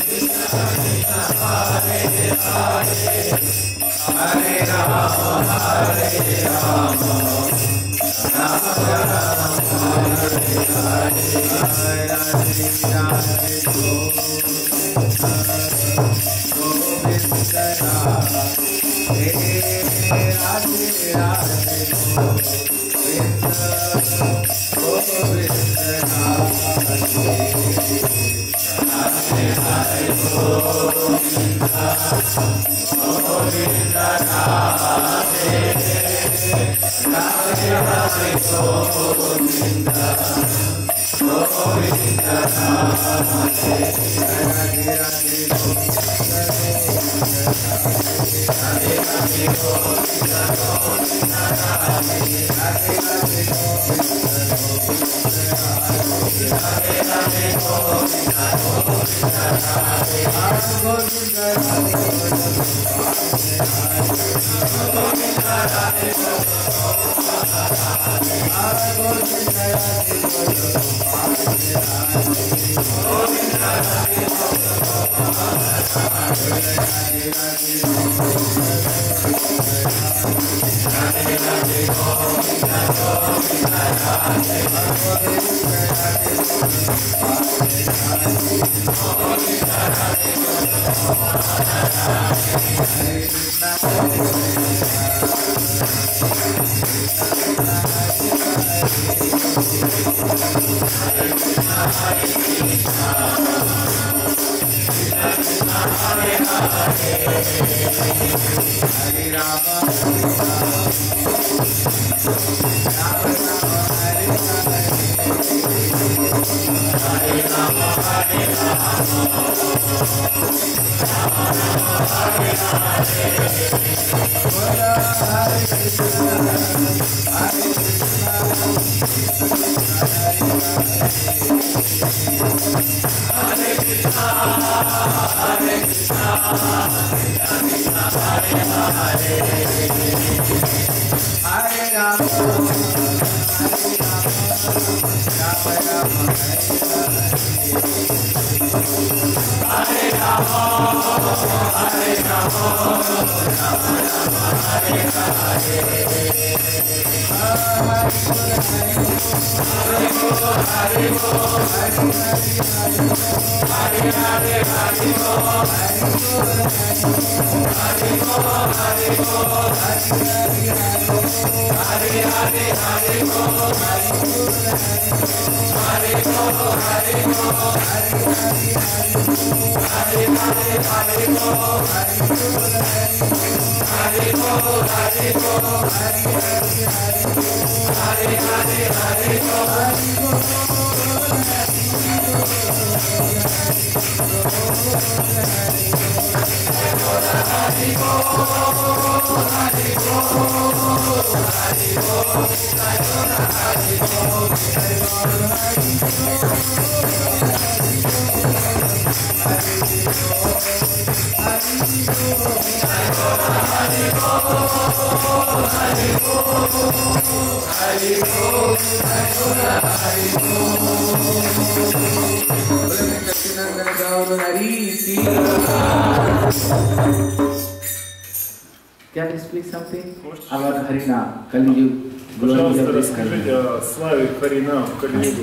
Can you speak something about Harina, Kali Yuga? Пожалуйста, расскажите о славе Харинам, Кали-югу.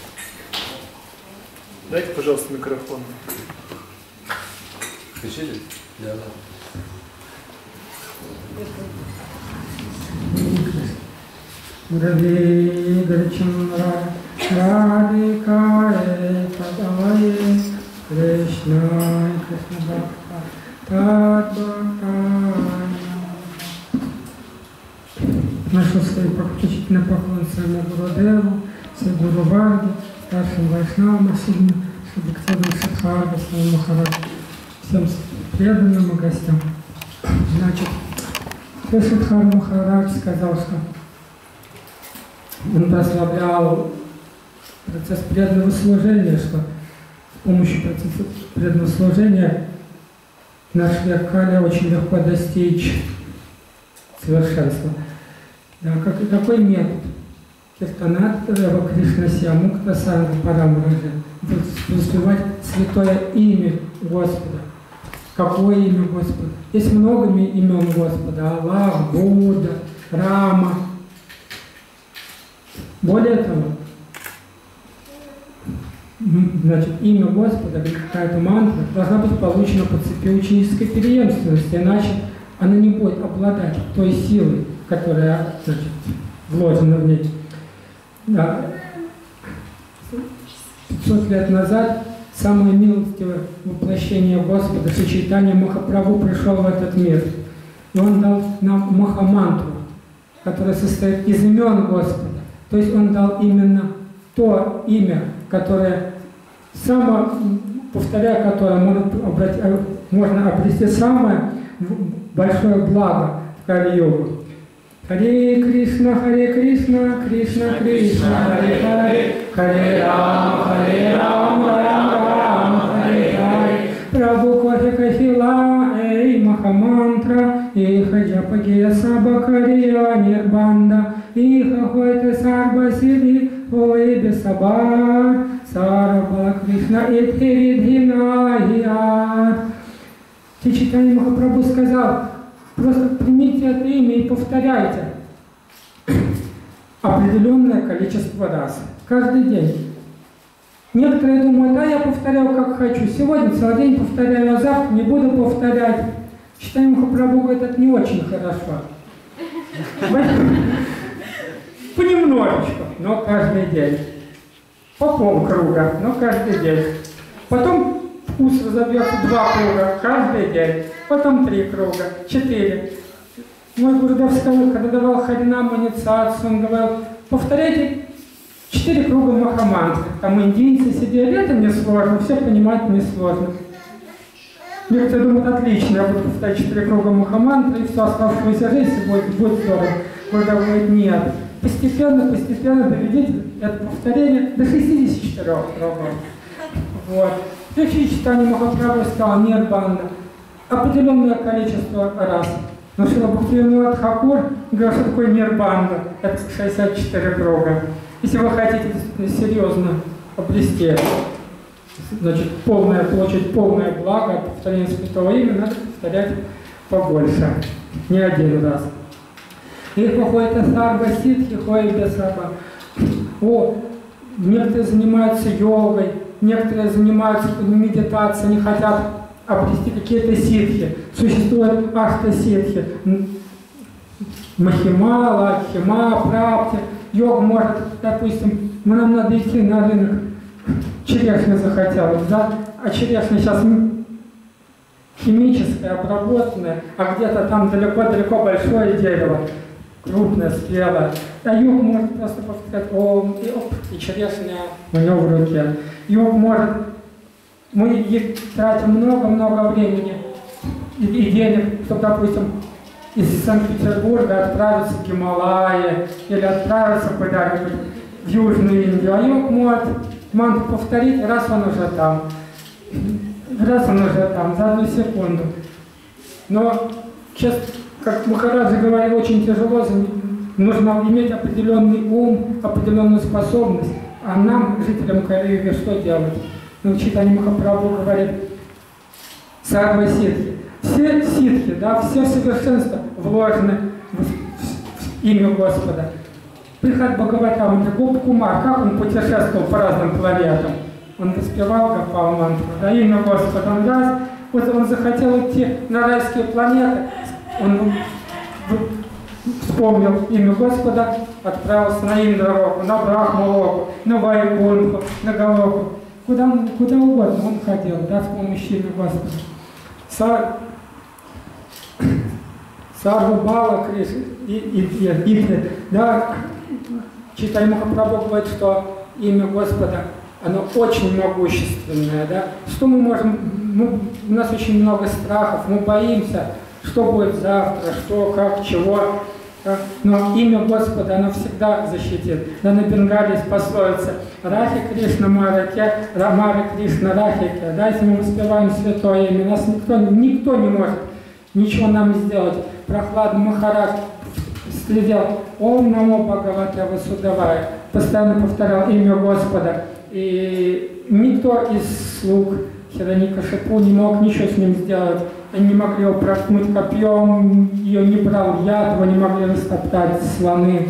Дайте, пожалуйста, микрофон. Включили? Да, да. Мурави Гарчандра Радикае Тадае Кришна Кришна Бхакта Тадбхактая. Нашу свою почтительный поклон своему Гурудеву, своему Гуру Варге, старшим Вайшнавам, особенно Шридхану Шидхарду, своему Махараджу, всем преданным и гостям. Значит, Шидхар Махарадж сказал, что он прославлял процесс преданного служения, что с помощью процесса преданного служения наш век Кали очень легко достичь совершенства. Да, как, какой метод? Киртанат, Кришна Сиамукта, Санга Парамраджа. воспевать святое имя Господа. Какое имя Господа? Есть много имен Господа. Аллах, Будда, Рама. Более того, значит, имя Господа, какая-то мантра, должна быть получена по цепи ученической преемственности, иначе она не будет обладать той силой, которая, значит, вложена в ней. Да. пятьсот лет назад самое милостивое воплощение Господа, Чайтанья Махапрабху, пришел в этот мир. И он дал нам махамантру, которая состоит из имен Господа. То есть он дал именно то имя, которое, само, повторяя которое, можно, обрати, можно обрести самое большое благо в Кали-югу. Харе Кришна, Харе Кришна, Кришна Кришна, Харе Харе, Харе Рама, Харе Рама, Рама Рама, Харе Харе. Прабху Квахи Кахила, Эй Махамантра, Иха Джапагия Сабакария Нирбанда, Иха Хойте Сарба Сиди, Ой Бесабар, Сарабала Кришна Итхиридхинахият. Чайтанья Махапрабху сказал: просто примите это имя и повторяйте определенное количество раз, каждый день. Некоторые думают: да, я повторяю как хочу, сегодня целый день повторяю, а завтра не буду повторять. Чайтанья Махапрабху говорит, это не очень хорошо. Понемножечку, но каждый день. По полкруга, но каждый день. Потом вкус разобьется два круга каждый день. Потом три круга, четыре. Мой Гурудев сказал, когда давал Харинам инициацию, он говорил: повторяйте четыре круга махамантры. Там индийцы сидели, это не сложно, все понимать не сложно. Некоторые думают: отлично, я буду повторять четыре круга махамантры, и все, оставшуюся жизнь будет, будет здорово. Гурудев говорит: нет. Постепенно, постепенно доведите это повторение до шестидесяти четырёх кругов. Вот. И Чайтанья Махапрабху сказал: нет, банда. Определенное количество раз. Но Шрила Бхактивинода Тхакур говорит, что такое нирбанда. Это шестьдесят четыре круга. Если вы хотите серьезно обрести, значит, полное, получить полное благо от повторения святого имени, надо повторять побольше. Не один раз. Их выходит сарва ситхи, хой бесаба. О, некоторые занимаются йогой, некоторые занимаются медитацией, они хотят обрести какие-то ситхи. Существует ашта-ситхи. Махима, Лакхима, Прапти. Йога может, допустим, мы нам надо идти на рынок, черешня захотелось, да? А черешня сейчас химическая, обработанная, а где-то там далеко-далеко большое дерево, крупное, спелое. А йог может просто повторять: о, и, оп, и черешня у него в руке. Йог может... Мы тратим много-много времени и, и денег, чтобы, допустим, из Санкт-Петербурга отправиться в Гималайи или отправиться куда-нибудь в Южную Индию. А йог может мантру повторить, раз он уже там. Раз он уже там, за одну секунду. Но, сейчас, как Махараджа говорил, очень тяжело, нужно иметь определенный ум, определенную способность. А нам, жителям Кали-юги, что делать? Ну, Чайтанья Махапрабху говорит: сарва ситхи. Все ситхи, да, все совершенства вложены в, в, в имя Господа. Прихат Бхагаватам, это Гоп Кумар, как он путешествовал по разным планетам. Он воспевал Гопал мантру, да, имя Господа. Он раз, вот он захотел идти на райские планеты, он вспомнил имя Господа, отправился на Индралоку, на Брахмалоку, на Вайкунтху, на Галоку. Куда, куда угодно он ходил, да, с помощью имя Господа. Сар... Сарвабала Кришна, и, и, и, и, да, Чайтанья Махапрабху говорит, что имя Господа, оно очень могущественное, да. Что мы можем, мы, у нас очень много страхов, мы боимся, что будет завтра, что, как, чего. Да? Но имя Господа, оно всегда защитит. Да, на Бенгале есть пословица: Рахи Кришна Мараке, Рамари Кришна Рахике. Да, если мы воспеваем святое имя, нас никто, никто не может ничего нам сделать. Прохлад Махарадж следил: Ом Намо Бхагавате Васудевая. Постоянно повторял имя Господа. И И никто из слуг Хираньякашипу не мог ничего с ним сделать. Они не могли его проткнуть копьем, ее не брал яд, его не могли растоптать слоны.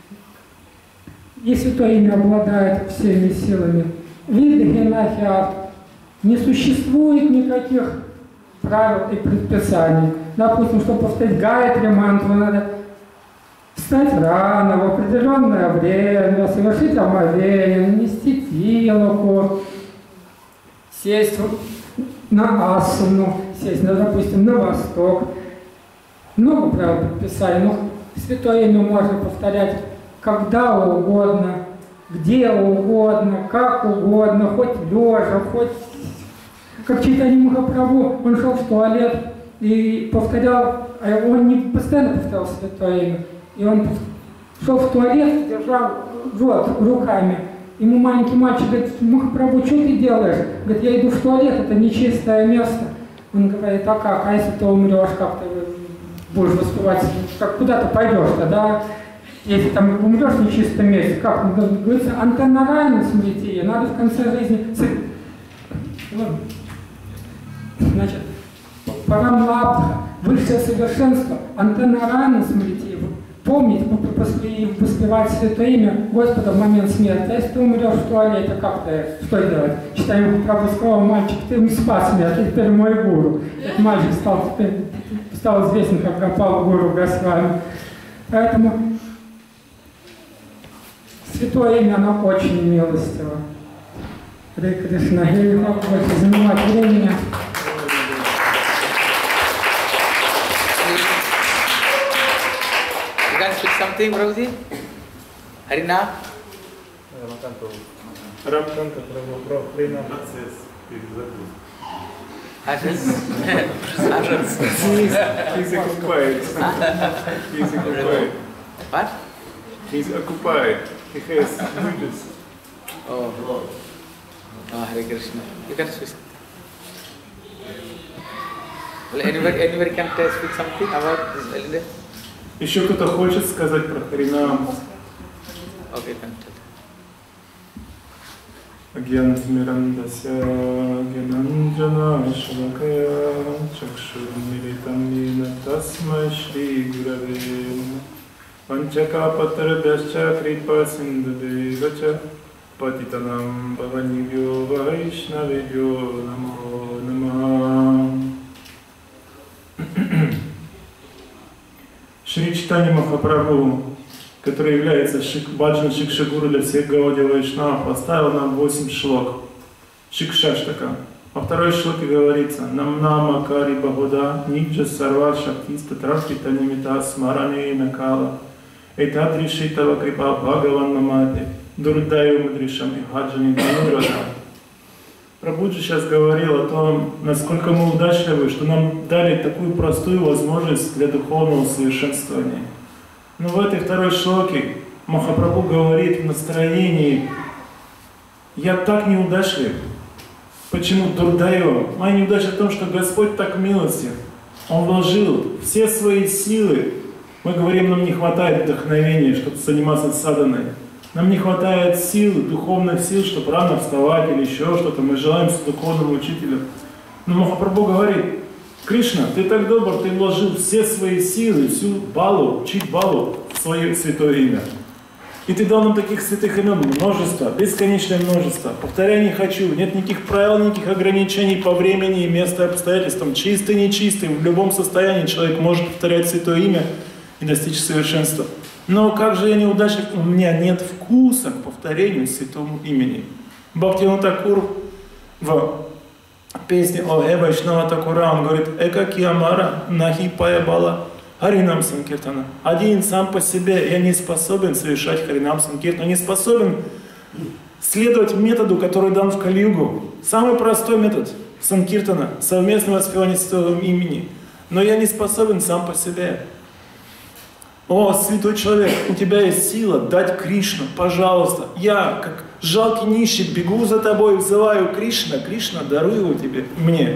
И Святое Имя обладает всеми силами. Виды Генахиат. Не существует никаких правил и предписаний. Допустим, чтобы повторить Гайатри мантру, надо встать рано, в определенное время, совершить омовение, нанести тилоку, сесть на асану, сесть, ну, допустим, на восток. Много правил предписаний, но Святое Имя можно повторять когда угодно, где угодно, как угодно, хоть лежа, хоть... Как Чайтанья Махапрабху, он шел в туалет и повторял, а он не постоянно повторял Святое Имя, и он шел в туалет, держал рот руками. Ему маленький мальчик говорит: Махапрабху, что ты делаешь? Говорит: я иду в туалет, это нечистое место. Он говорит: а как? А если ты умрешь, как ты будешь воспевать, как куда ты пойдешь тогда? Если там умрешь в нечистом месте, как? Он говорит: Антанарайна смрити, надо в конце жизни... Значит, Парамлабдха, высшее совершенство, Антанарайна смрити, помнить и воспевать Святое Имя Господа в момент смерти. А если ты умрешь в туалете, как ты, что делать? Читаем Прабху сказал: мальчик, ты не спас меня, ты теперь мой гуру. Этот мальчик стал, теперь, стал известен как Гопал Гуру Госвами. Поэтому Святое Имя, оно очень милостиво. Харе Кришна, я не могу больше занимать времени. You can speak something, Prabhuji? Harina? Рамтанта, Прабhu, Харинам. He's occupied. He's occupied. What? He's occupied. He has duties. Oh. Oh, Hare Krishna. You can speak something. Well, anybody, anybody can speak something about this holiday? Еще кто-то хочет сказать про Харинам? Okay, can tell. Агьянтмирандася гьянанджана шалакая чакшурмилитамина тасмай шри гураве панчакапатарабhyасча крипа синдхудевача патитанам паванибхьо вайшнавебхьо намо намах. Шри Чайтанья Махапрабху, который является шик, баджан Шикшагуру для всех Гаудия Вайшнав, поставил нам восемь шлок. Шикшаштака. Во второй шлоке говорится: Нам нама кари бахуда ниджа сарва шактиста трафита нимита смаране накала. Эта тришитава крипа бхагаван намати дурдаю мудришам и хаджани данурада. Прабхуджи сейчас говорил о том, насколько мы удачливы, что нам дали такую простую возможность для духовного совершенствования. Но в этой второй шлоке Махапрабху говорит в настроении: я так неудачлив. Почему? Дурдаю. Моя неудача в том, что Господь так милостив. Он вложил все свои силы. Мы говорим, нам не хватает вдохновения, чтобы заниматься саданой. Нам не хватает сил, духовных сил, чтобы рано вставать или еще что-то. Мы желаем с духовным учителем. Но Махапрабху говорит: Кришна, ты так добр, ты вложил все свои силы, всю балу, чит балу в свое святое имя. И ты дал нам таких святых имен множество, бесконечное множество. Повторяй не хочу, нет никаких правил, никаких ограничений по времени и месту и обстоятельствам. Чистый, нечистый, в любом состоянии человек может повторять святое имя и достичь совершенства. Но как же я неудачлив, у меня нет вкуса к повторению святому имени. Бхактивинода Такур в песне о Э Вайшнава Такура, он говорит: Эка киамара нахи паябала Харинам Санкиртана. Один сам по себе я не способен совершать Харинам Санкиртану, не способен следовать методу, который дан в Кали-югу. Самый простой метод Санкиртана, совместное воспевание святого имени. Но я не способен сам по себе. О, святой человек, у тебя есть сила дать Кришну, пожалуйста. Я, как жалкий нищий, бегу за тобой, взываю: Кришна, Кришна, даруй его тебе, мне.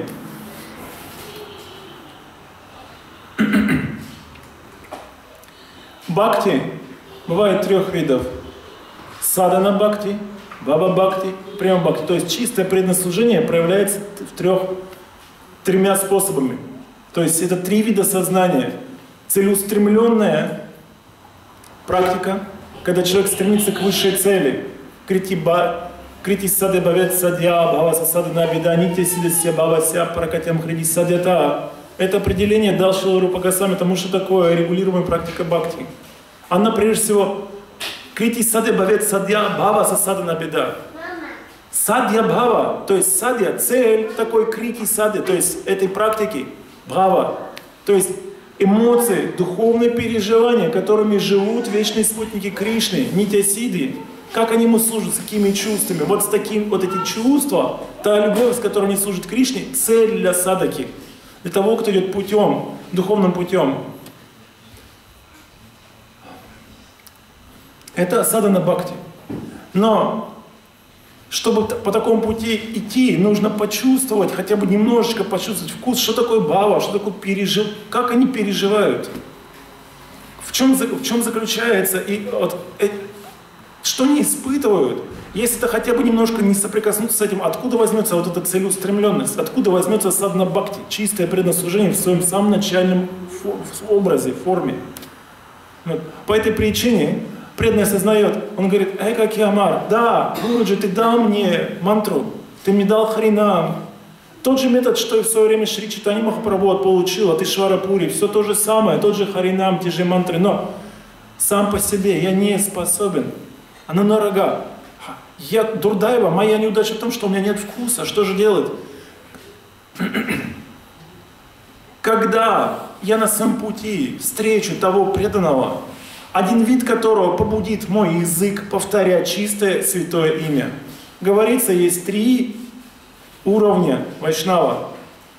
Бхакти бывает трех видов. Садана бхакти, Баба Бхакти, Према Бхакти. То есть чистое преданное служение проявляется в трех, тремя способами. То есть это три вида сознания. Целеустремленная практика, когда человек стремится к высшей цели. Крити ба, крити саде бавет садья, бхава сасады на беда, нитя сидесья бхава ся, пракатям хриди садята. Это определение дал Шрила Рупа Госвами, потому что такое регулируемая практика бхакти. Она прежде всего крити саде бавет садья, бхава сасады на беда. Садья бхава, то есть садья, цель такой крити саде, то есть этой практики бхава, то есть эмоции, духовные переживания, которыми живут вечные спутники Кришны, нитя-сидhi, как они ему служат, с какими чувствами. Вот с таким, вот эти чувства, та любовь, с которой они служат Кришне, цель для садаки, для того, кто идет путем, духовным путем. Это садана бхакти. Но чтобы по такому пути идти, нужно почувствовать, хотя бы немножечко почувствовать вкус, что такое бхава, что такое пережив... как они переживают, в чем, в чем заключается, и вот, э, что они испытывают. Если это хотя бы немножко не соприкоснуться с этим, откуда возьмется вот эта целеустремленность, откуда возьмется садхана бхакти, чистое преданное служение в своем самом начальном образе, форме. Вот. По этой причине преданный осознает, он говорит: эй, как я Амар, да, Гуруджи, ты дал мне мантру, ты мне дал харинам. Тот же метод, что и в свое время Шри Чайтанья Махапрабху получил от Ишвара Пури, все то же самое, тот же харинам, те же мантры, но сам по себе я не способен. Она на рога. Я Дурдайва, моя неудача в том, что у меня нет вкуса, что же делать? Когда я на своем пути встречу того преданного, один вид которого побудит мой язык повторять чистое святое имя. Говорится, есть три уровня вайшнава.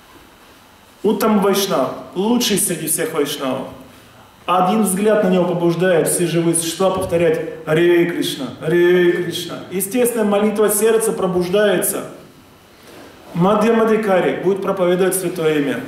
Уттам вайшнав, лучший среди всех вайшнавов. Один взгляд на него побуждает все живые существа повторять Харе Кришна, Харе Кришна. Естественная молитва сердца пробуждается. Мадья Мадикари будет проповедовать святое имя.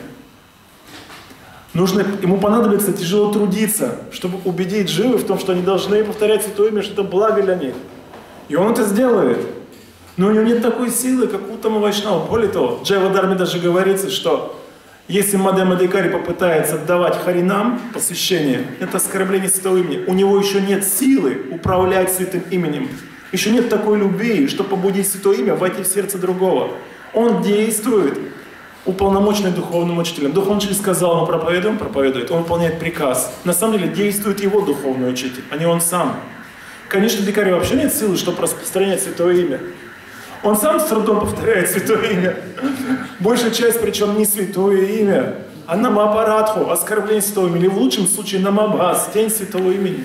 Нужно, ему понадобится тяжело трудиться, чтобы убедить живых в том, что они должны повторять святое имя, что это благо для них. И он это сделает. Но у него нет такой силы, как у Уттама Вайшнава. Более того, в Джайвадарме даже говорится, что если Мадья Мадикари попытается давать харинам, посвящение, это оскорбление святого имени. У него еще нет силы управлять святым именем. Еще нет такой любви, чтобы побудить святое имя войти в сердце другого. Он действует уполномоченный духовным учителем. Духовный учитель сказал, ему проповедуем, проповедует, он выполняет приказ. На самом деле действует его духовный учитель, а не он сам. Конечно, дикарю вообще нет силы, чтобы распространять святое имя. Он сам с трудом повторяет святое имя. Большая часть, причем не святое имя, а намапарадху, оскорбление святого имени, или в лучшем случае намабхас, тень святого имени.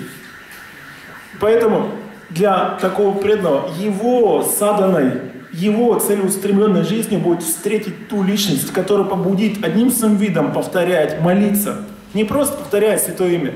Поэтому для такого преданного его саданой, его целеустремленной жизнью будет встретить ту личность, которая побудит одним своим видом повторять, молиться. Не просто повторяя святое имя.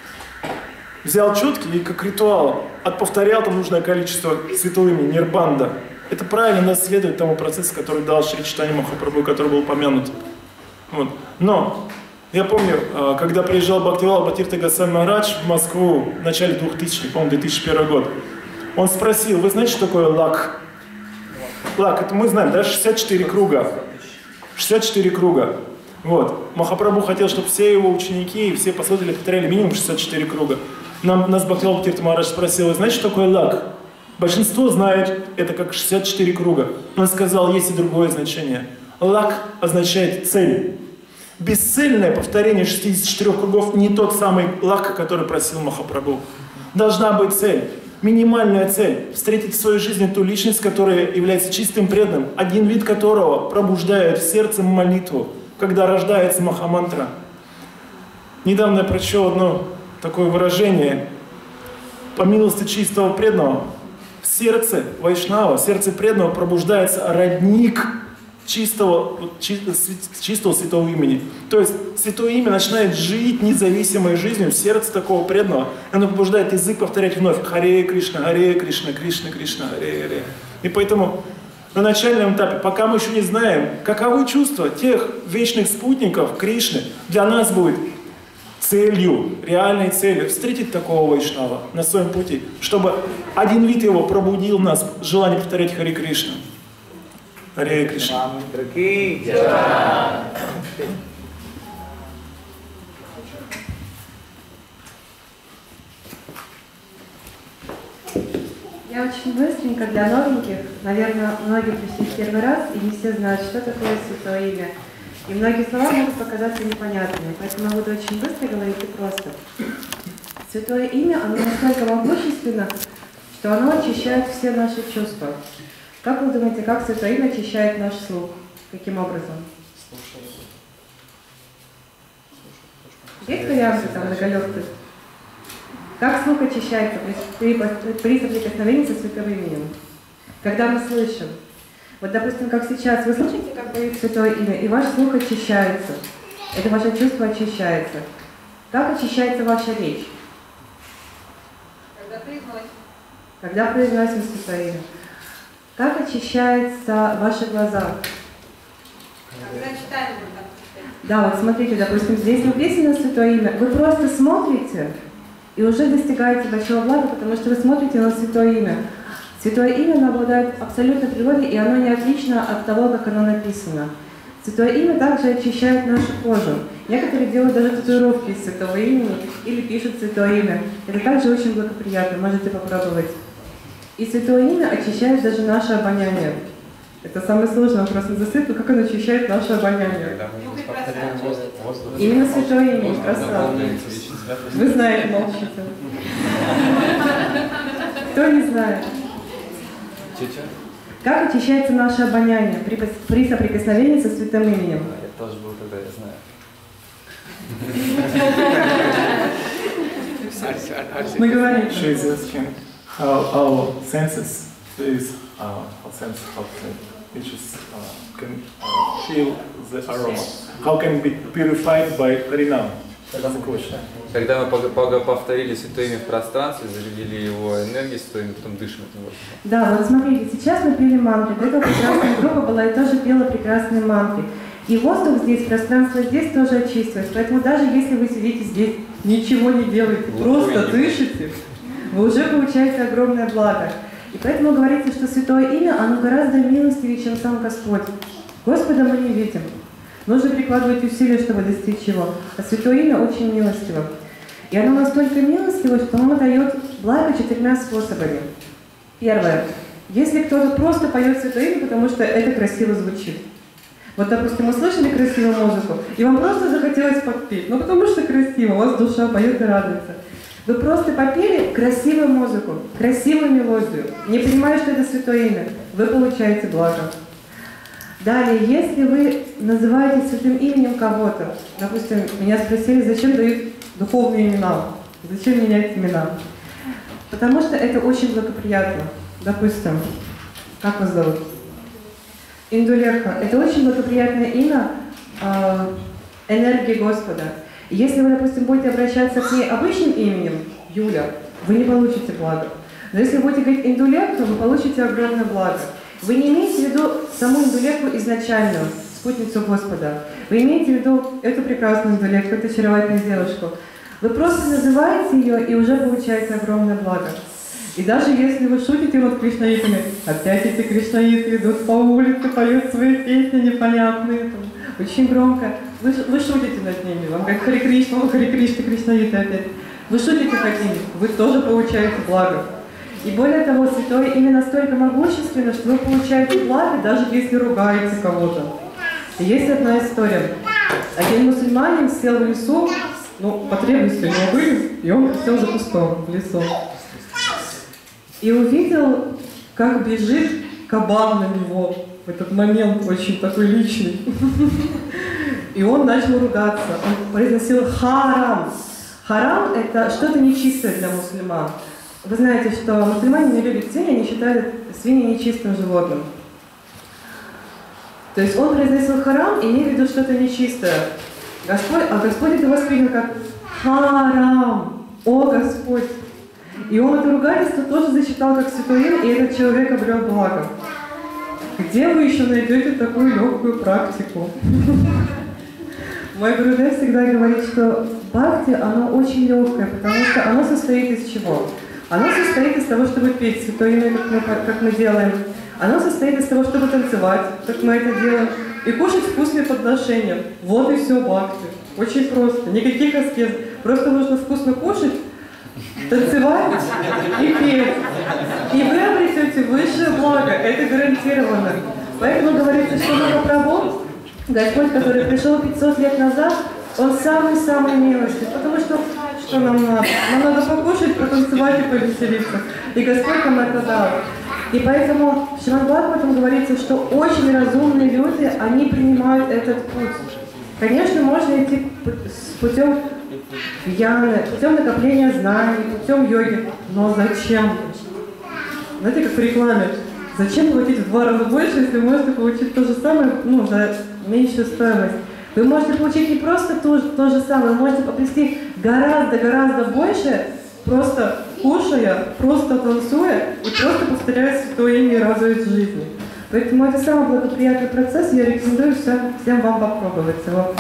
Взял четки и как ритуал отповторял там нужное количество святого имени, нирбанда. Это правильно наследует тому процессу, который дал Шри Чайтанья Махапрабху, который был упомянут. Вот. Но я помню, когда приезжал Бхактивinoда Бхактитиртха Госвами Махарадж в Москву в начале двухтысячных, по-моему, две тысячи первый год, он спросил: вы знаете, что такое лак? Лак, это мы знаем, да, шестьдесят четыре круга. шестьдесят четыре круга. Вот. Махапрабху хотел, чтобы все его ученики и все последователи повторяли минимум шестьдесят четыре круга. Нам, нас Бхактивinoда Бхактитиртха Махарадж спросил: вы знаете, что такое лак? Большинство знает это как шестьдесят четыре круга. Он сказал, есть и другое значение. Лак означает цель. Бесцельное повторение шестидесяти четырёх кругов не тот самый лак, который просил Махапрабху. Должна быть цель. Минимальная цель. Встретить в своей жизни ту личность, которая является чистым преданным, один вид которого пробуждает в сердце молитву, когда рождается махамантра. Недавно я прочел одно такое выражение. По милости чистого преданного, в сердце вайшнава, в сердце преданного пробуждается родник чистого, чистого святого имени. То есть святое имя начинает жить независимой жизнью в сердце такого преданного. Оно побуждает язык повторять вновь Харе Кришна, Харе Кришна, Кришна, Кришна, Харе Харе. И поэтому на начальном этапе, пока мы еще не знаем, каковы чувства тех вечных спутников Кришны, для нас будет целью, реальной целью встретить такого вайшнава на своем пути, чтобы один вид его пробудил в нас желание повторять Харе Кришна. Харе Кришна. Я очень быстренько для новеньких, наверное, многие пришли в первый раз, и не все знают, что такое святое имя. И многие слова могут показаться непонятными, поэтому я буду очень быстро говорить и просто. Святое имя, оно настолько могущественно, что оно очищает все наши чувства. Как вы думаете, как святое имя очищает наш слух? Каким образом? Есть варианты там многолёгких? Как слух очищается при, при, при соприкосновении со святым именем? Когда мы слышим. Вот, допустим, как сейчас, вы слышите, как поют святое имя, и ваш слух очищается. Это ваше чувство очищается. Как очищается ваша речь? Когда произносим. Когда произносим святое имя. Как очищаются ваши глаза? Когда читаем, вот так. Да, вот смотрите, допустим, здесь написано святое имя. Вы просто смотрите и уже достигаете большого блага, потому что вы смотрите на святое имя. Святое имя, оно обладает абсолютной природой, и оно не отлично от того, как оно написано. Святое имя также очищает нашу кожу. Некоторые делают даже татуировки из святого имени или пишут святое имя. Это также очень благоприятно, можете попробовать. И святое имя очищает даже наше обоняние. Это самый сложный вопрос на засыпку, как оно очищает наше обоняние. Именно святое имя, красава. Вы знаете, молчите. Кто не знает? Как очищается наше обоняние при, при соприкосновении со святым именем? Я тоже был тогда, я знаю. Мы говорим. She is asking how our senses is uh, our sense of which is uh, can uh, feel the aroma. How can it be purified by Harinam? That's the question. Когда мы пог- пог- повторили святое имя в пространстве, зарядили его энергией святое имя, потом дышим от него. Да, вот смотрите, сейчас мы пели мантры. До этого прекрасная группа была и тоже пела прекрасные мантры. И воздух здесь, пространство здесь тоже очистилось. Поэтому даже если вы сидите здесь, ничего не делаете, просто дышите, вы уже получаете огромное благо. И поэтому говорится, что святое имя, оно гораздо милостивее, чем сам Господь. Господа мы не видим. Нужно прикладывать усилия, чтобы достичь его. А святое имя очень милостиво. И оно настолько милостиво, что оно дает благо четырьмя способами. Первое. Если кто-то просто поет святое имя, потому что это красиво звучит. Вот, допустим, мы слышали красивую музыку, и вам просто захотелось подпеть. Ну, потому что красиво, у вас душа поет и радуется. Вы просто попели красивую музыку, красивую мелодию, не понимая, что это святое имя, вы получаете благо. Далее, если вы называете святым именем кого-то, допустим, меня спросили, зачем дают духовные имена, зачем менять имена? Потому что это очень благоприятно. Допустим, как вас зовут? Индулеха. Это очень благоприятное имя э, энергии Господа. И если вы, допустим, будете обращаться к ней обычным именем, Юля, вы не получите благо. Но если вы будете говорить Индулеху, вы получите огромное благо. Вы не имеете в виду саму Индулеху изначальную, спутницу Господа. Вы имеете в виду эту прекрасную Индулеху, эту очаровательную девушку. Вы просто называете ее, и уже получаете огромное благо. И даже если вы шутите над кришнаитами, опять эти кришнаиты идут по улице, поют свои песни непонятные, там, очень громко. Вы, вы шутите над ними, вам как Харе Кришна, Харе Кришна, кришнаиты опять. Вы шутите над ними, вы тоже получаете благо. И более того, святое имя настолько могущественно, что вы получаете благо, даже если ругаете кого-то. И есть одна история. Один мусульманин сел в лесу, ну, потребности у него были, и он сел за кустом в лесу. И увидел, как бежит кабан на него. В этот момент очень такой личный. И он начал ругаться. Он произносил «харам». Харам – это что-то нечистое для мусульман. Вы знаете, что мусульмане не любят свиньи, они считают свиньи нечистым животным. То есть он произносил харам, имея в виду что-то нечистое. Господь, а Господь это воспринял как харам, о Господь. И он это ругательство тоже засчитал как святое имя, и этот человек обрел благо. Где вы еще найдете такую легкую практику? Мой Гурудев всегда говорит, что бхакти, оно очень легкое, потому что оно состоит из чего? Оно состоит из того, чтобы петь святое имя, как мы, как мы делаем. Оно состоит из того, чтобы танцевать, как мы это делаем. И кушать вкусные подношения. Вот и все бхакти. Очень просто. Никаких аскез. Просто нужно вкусно кушать, танцевать и петь. И вы обретете высшее благо. Это гарантированно. Поэтому говорится, что Махапрабху, Господь, который пришел пятьсот лет назад, Он самый-самый милостивый. Потому что что нам надо? Нам надо покушать, потанцевать и повеселиться. И Господь нам это дал. И поэтому в Шримад Бхагаватам говорится, что очень разумные люди, они принимают этот путь. Конечно, можно идти путем яны, путем накопления знаний, путем йоги. Но зачем? Знаете, как в рекламе. Зачем платить в два раза больше, если вы можете получить то же самое, ну, за меньшую стоимость? Вы можете получить не просто то, то же самое, вы можете обрести гораздо-гораздо больше, просто кушая, просто танцуя и просто повторяя святое имя и радуясь жизни. Поэтому это самый благоприятный процесс, я рекомендую всем, всем вам попробовать.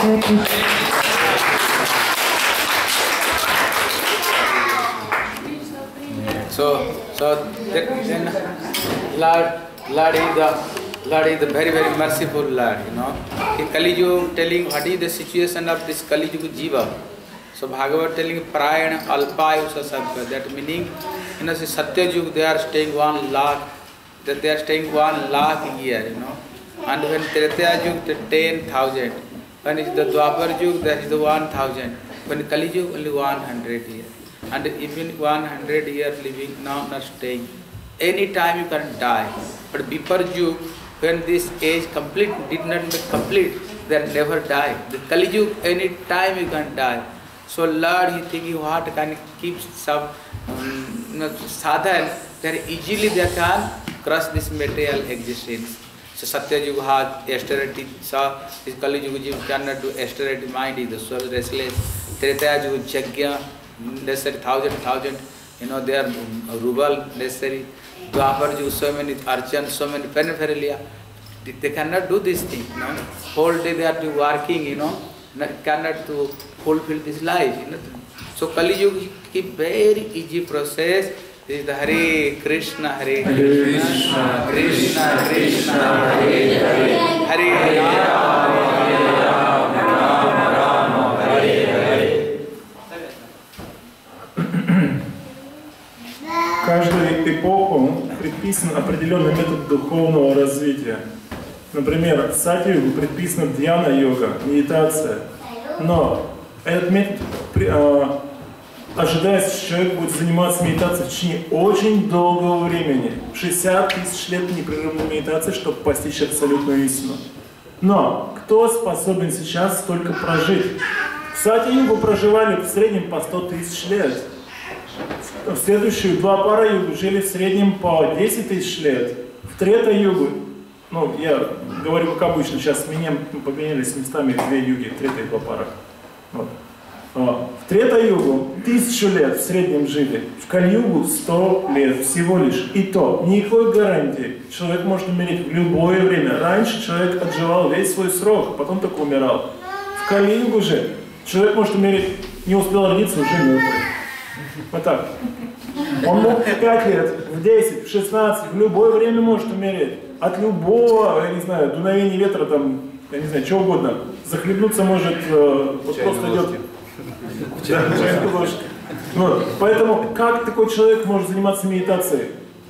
So, so then Lord, Lord is the Lord is the very very merciful Lord, you know. He Kali Yuga telling what is the situation of this Kali Yuga Jiva. So Bhagavad telling Prayana Alpayusha Sabha, that meaning, you know, Satya Yuga they are staying one lakh, that they are staying one lakh year, you know. And when Treta Yuga ten thousand, when it's the Dwapar Yuga that is the one thousand, when Kali Yuga only one hundred years. And even one hundred years living now not staying. Any time you can die. But before you, when this age complete did not be complete, they never die. The Kali Yuga, any time you can die. So Lord, he thinking what can keep some um, you know, sadhan, that easily they can crush this material existence. So Satya Yuga has austerity, so this Kali Yuga cannot do austerity, mind is the soul restless. Treta Yuga Jagya, necessary thousand, thousand, you know, they are ruble necessary. Dwapar Yuga, so many archan, so many paraphernalia. They cannot do this thing, you know. Whole day they are working, you know, cannot to fulfill this life. You know. So Kali Yuga is very easy process. This is the Hare Krishna, Hare Krishna, Krishna Krishna, Hare Hare, Hare Rama, Hare Rama, Rama Hare Hare. Каждой эпоху предписан определенный метод духовного развития. Например, в Сатья-югу предписана дьяна-йога, медитация. Но этот метод а, ожидается, что человек будет заниматься медитацией в течение очень долгого времени. шестьдесят тысяч лет непрерывной медитации, чтобы постичь абсолютную истину. Но кто способен сейчас столько прожить? В Сатья-югу проживали в среднем по сто тысяч лет. В следующую Двапара-югу жили в среднем по десять тысяч лет. В Трета-югу, ну, я говорю как обычно, сейчас меня поменялись местами две юги, Трета и Двапара. Вот. В Трета-югу тысячу лет в среднем жили, в Кали-югу сто лет всего лишь. И то, никакой гарантии. Человек может умереть в любое время. Раньше человек отживал весь свой срок, потом только умирал. В Кали-югу же человек может умереть, не успел родиться, уже мертвый. Вот так. Он мог в пять лет, в десять, в шестнадцать, в любое время может умереть. От любого, я не знаю, дуновения ветра, там, я не знаю, чего угодно. Захлебнуться может, э, вот просто идет. Да, вот. Поэтому как такой человек может заниматься медитацией?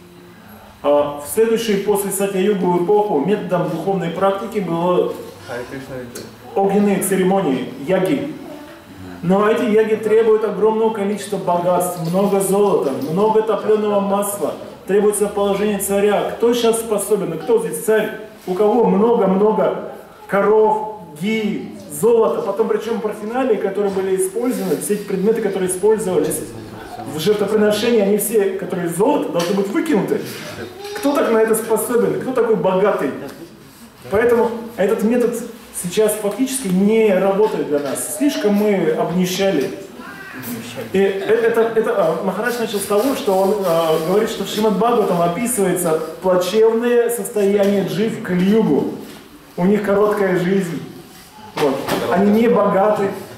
А в следующую после Сатья-югу эпоху методом духовной практики было огненные церемонии, яги. Но эти яги требуют огромного количества богатств, много золота, много топленого масла. Требуется положение царя. Кто сейчас способен? Кто здесь царь? У кого много-много коров, ги, золота. Потом причем парфеналии, которые были использованы, все эти предметы, которые использовались в жертвоприношении, они все, которые из золота, должны быть выкинуты. Кто так на это способен? Кто такой богатый? Поэтому этот метод сейчас фактически не работает для нас. Слишком мы обнищали. И это, это Махарадж начал с того, что он а, говорит, что в Шримад Бхагаватам описывается плачевное состояние джив в Кали-югу. У них короткая жизнь. Вот. Они не богаты.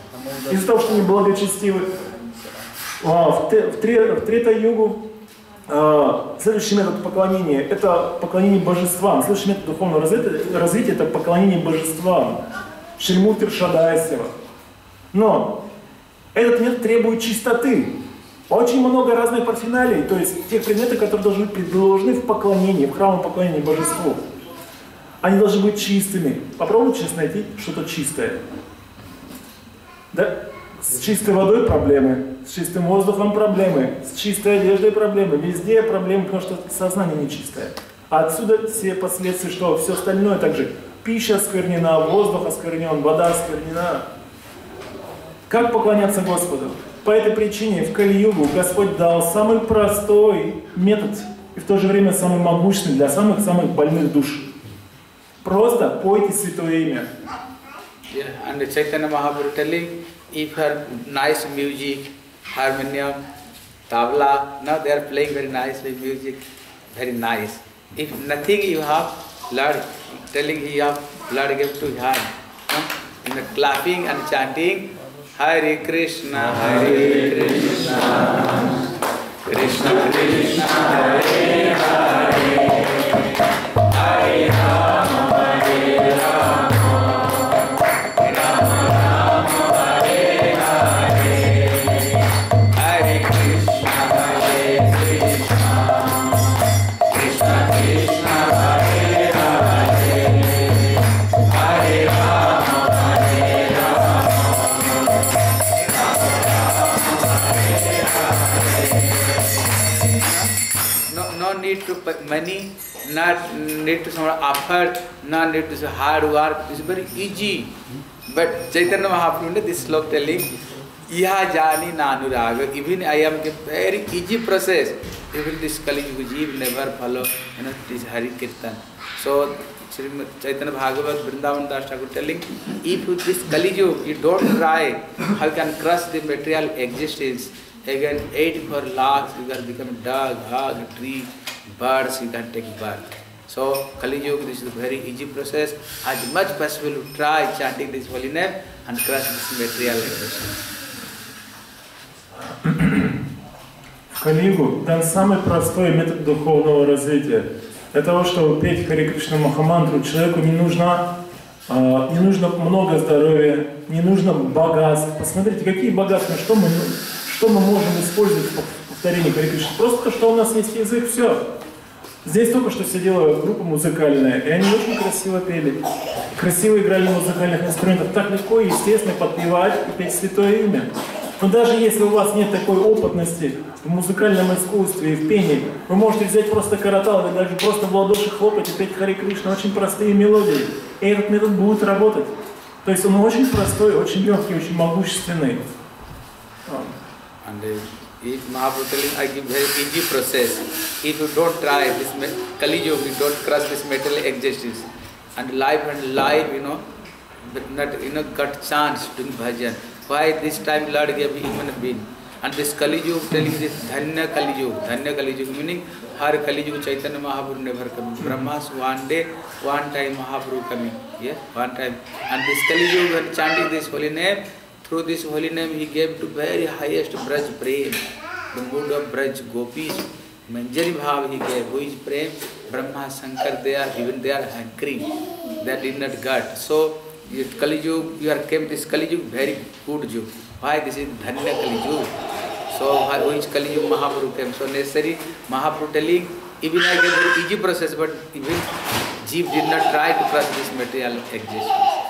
из-за того, что они благочестивы. А, в, те, в, тре, в Трета-югу а, следующий метод поклонения – это поклонение божествам. Следующий метод духовного развития, развития – это поклонение божествам. Шримурти Ршадайсева. Но этот метод требует чистоты. Очень много разных парфеналий, то есть тех предметов, которые должны быть предложены в поклонении, в храмовом поклонении божеству. Они должны быть чистыми. Попробуйте сейчас найти что-то чистое. Да? С чистой водой проблемы, с чистым воздухом проблемы, с чистой одеждой проблемы. Везде проблемы, потому что сознание нечистое. А отсюда все последствия, что все остальное также. Пища осквернена, воздух осквернен, вода осквернена. Как поклоняться Господу? По этой причине в Кали-югу Господь дал самый простой метод и в то же время самый могущественный для самых-самых больных душ. Просто пойте святое имя. Yeah, and the Chaitanya Mahaprabhu telling, if her nice music, harmonium, tabla, now they are playing very nicely music, very nice. If nothing you have, Lord telling you have, Lord give to her. No? In the clapping and chanting, Hare Krishna, Hare Krishna, Krishna Krishna, Hare Hare, Hare Rama, Hare Rama, Rama Rama, Hare Hare, Hare Krishna, Hare Krishna, Krishna Krishna, Hare Hare, Hare Rama, Hare Rama. No, no need to pay money, not need to some effort, not need to hard work. It's very easy. But Chaitanya Mahaprabhu, this slok telling, Iha jani nanuraga. Even I am a very easy process. Even this Kali Yuga never follow, you know, this Hari Kirtan. So Chaitanya Bhagavat Vrindavan Das Thakur telling, if with this Kali Yuga you don't try, how you can crush the material existence. Again, eight for lakhs, you can become dog, hog, tree, birds, you can take birth. So, Kali Yuga, this is a very easy process. As much possible, you try chanting this holy name and crush this material existence. В Кали-югу дан самый простой метод духовного развития. Для того, чтобы петь Харе Кришна Махамантру, человеку не нужно, э, не нужно много здоровья, не нужно богатств. Посмотрите, какие богатства, что мы, что мы можем использовать в повторении Харе Кришны. Просто то, что у нас есть язык, все. Здесь только что сидела группа музыкальная, и они очень красиво пели. Красиво играли на музыкальных инструментах. Так легко и естественно подпевать и петь святое имя. Но даже если у вас нет такой опытности в музыкальном искусстве и в пении, вы можете взять просто каратал или даже просто в ладоши хлопать и петь Харе Кришна, очень простые мелодии. И этот метод будет работать. То есть он очень простой, очень легкий, очень могущественный. And if Mahaprabhu telling, I give very easy process. If you don't try this Kali Yuga, you don't crush this material existence. And life and life, you know, but not, you know, got chance doing bhajan. Why this time Lord gave human being? And this Kali Yuga telling this Dhanya Kali Yuga. Dhanya Kali Yuga meaning her Kali Yuga Chaitanya Mahaprabhu never coming. Brahma's one day, one time Mahaprabhu coming. Yeah, one time. And this Kali Yuga chanting this holy name, through this holy name he gave to very highest Braj Prem, the mood of Braj Gopis. Manjari Bhav he gave, who is Prem, Brahma, Shankar, they are, even they are hungry. They did not get. So, Kali Yuga, you are came this Kali Yuga, very good Yuga. Why this is Dhanya Kali Yuga? So, who is Kali Yuga Mahaprabhu came? So, necessary Mahaprabhu telling, even I get very easy process, but even Jeev did not try to crush this material existence.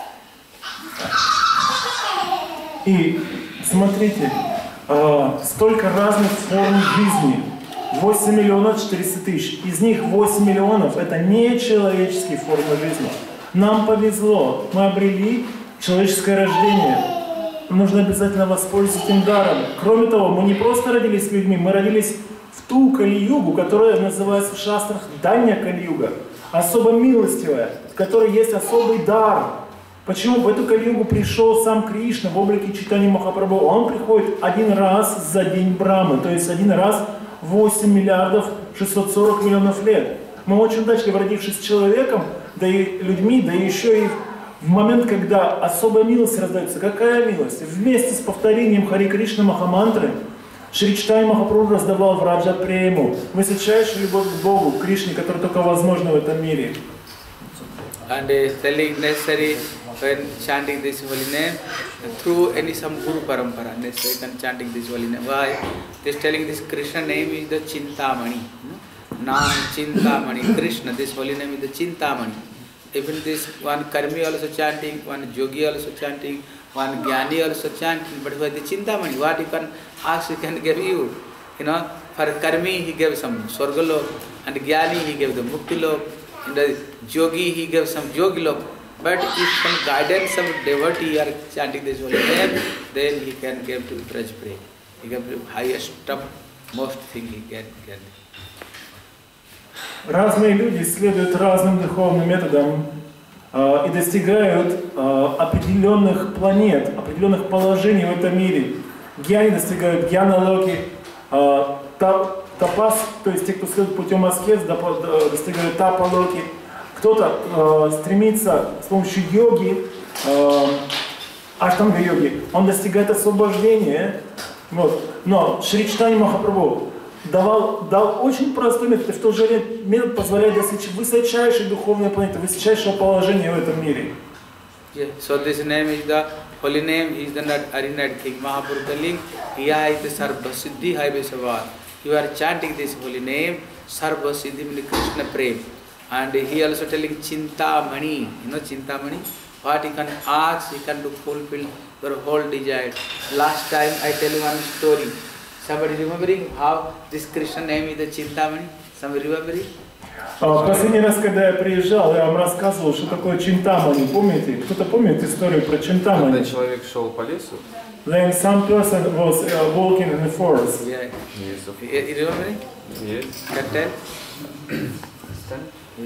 И смотрите, э, столько разных форм жизни. восемь миллионов четыреста тысяч. Из них восемь миллионов это нечеловеческие формы жизни. Нам повезло, мы обрели человеческое рождение. Нужно обязательно воспользоваться этим даром. Кроме того, мы не просто родились людьми, мы родились в ту Кали-югу, которая называется в шастрах Дanya Кали-юга. Особо милостивая, в которой есть особый дар. Почему в эту Кали-югу пришел сам Кришна в облике Чайтаньи Махапрабху? Он приходит один раз за день Брамы, то есть один раз в восемь миллиардов шестьсот сорок миллионов лет. Мы очень удачливы, родившись человеком, да и людьми, да и еще и в момент, когда особая милость раздается, какая милость? Вместе с повторением Хари Кришна Махамантры Шри Чайтанья Махапрабху раздавал в Раджа Прему, высочайшую любовь к Богу, к Кришне, которая только возможна в этом мире. And uh, telling necessary when chanting this holy name through any some guru parampara, necessary when chanting this holy name. Why? This telling this Krishna name is the Chintamani. Nam Chintamani. Krishna, this holy name is the Chintamani. Even this one Karmi also chanting, one Yogi also chanting, one Jnani also chanting, but for the Chintamani, what you can ask, he can give you. You know, for Karmi he gave some Swargalok, and Jnani he gave the Muktilok, and the Yogi he gave some Yogilok. But if some guidance of devotee are chanting this holy name, then he can give to Braj Prem. He can give highest top most thing he can get. Разные люди исследуют разным духовным методам э, и достигают э, определенных планет, определенных положений в этом мире. Гьяни достигают гьяна-локи, э, тап, тапас, то есть те, кто следует путем аскез, достигают тапа-локи. Кто-то э, стремится с помощью йоги, э, аштанга-йоги, он достигает освобождения. Вот. Но Шри Чайтанья Махапрабху давал, дал очень простой метод, и в то же время метод позволяет достичь высочайшей духовной планеты, высочайшего положения в этом мире. Yeah. So this name is the holy name is the Arinad King Mahaprabhu telling, Iya is the Sarva Siddhi Highway Savar. You are chanting this holy name, Sarva Siddhi means Krishna Prem. And he also telling Chintamani, you know Chintamani, what he can ask, he can do fulfill your whole desire. Last time I tell you one story. Somebody remembering how this Krishna name is the Chintamani? Somebody remembering? Последний раз, когда я приезжал, я вам рассказывал, что такое Чинтамани. Помните? Кто-то помнит историю про Чинтамани? Когда человек шел по лесу. Then some person was uh, walking in the forest. Yeah. Yes, of You, you remembering? Yes. Can tell? Yeah.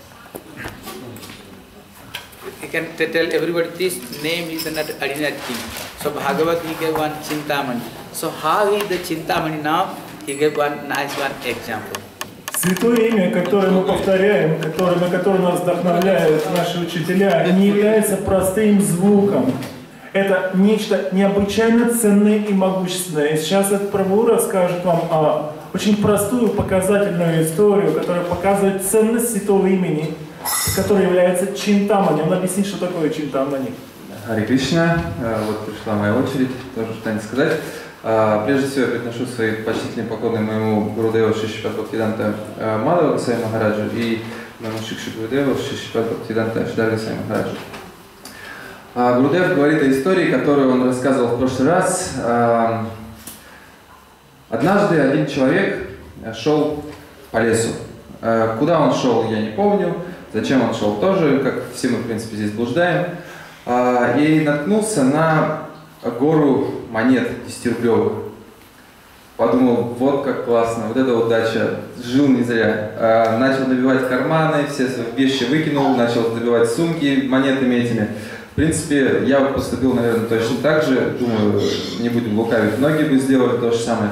You can t tell everybody this name is not ordinary thing. So Bhagavat he gave one Chintamani. So how is the Chintamani now? He gave one nice one example. Святое имя, которое мы повторяем, которое, на которое нас вдохновляют наши учителя, не является простым звуком. Это нечто необычайно ценное и могущественное. И сейчас этот Прабху расскажет вам о очень простую показательную историю, которая показывает ценность святого имени, которое является Чинтамани. Он объяснит, что такое Чинтамани. Хари Кришна, вот пришла моя очередь тоже что-нибудь сказать. Прежде всего я приношу свои почтительные поклоны моему Гурудеву Шишипад Бхактисиданта Мадхава Госвами Махараджу и моему Шикше Гурудеву Шишипад Бхактисиданта Шридар Госвами Махараджу. Гурудев говорит о истории, которую он рассказывал в прошлый раз. Однажды один человек шел по лесу. Куда он шел, я не помню. Зачем он шел тоже, как все мы, в принципе, здесь блуждаем. И наткнулся на гору монет десятирублевых. Подумал, вот как классно, вот это удача, жил не зря. Начал набивать карманы, все свои вещи выкинул, начал набивать сумки монетами этими. В принципе, я бы поступил, наверное, точно так же. Думаю, не будем лукавить, многие бы сделали то же самое.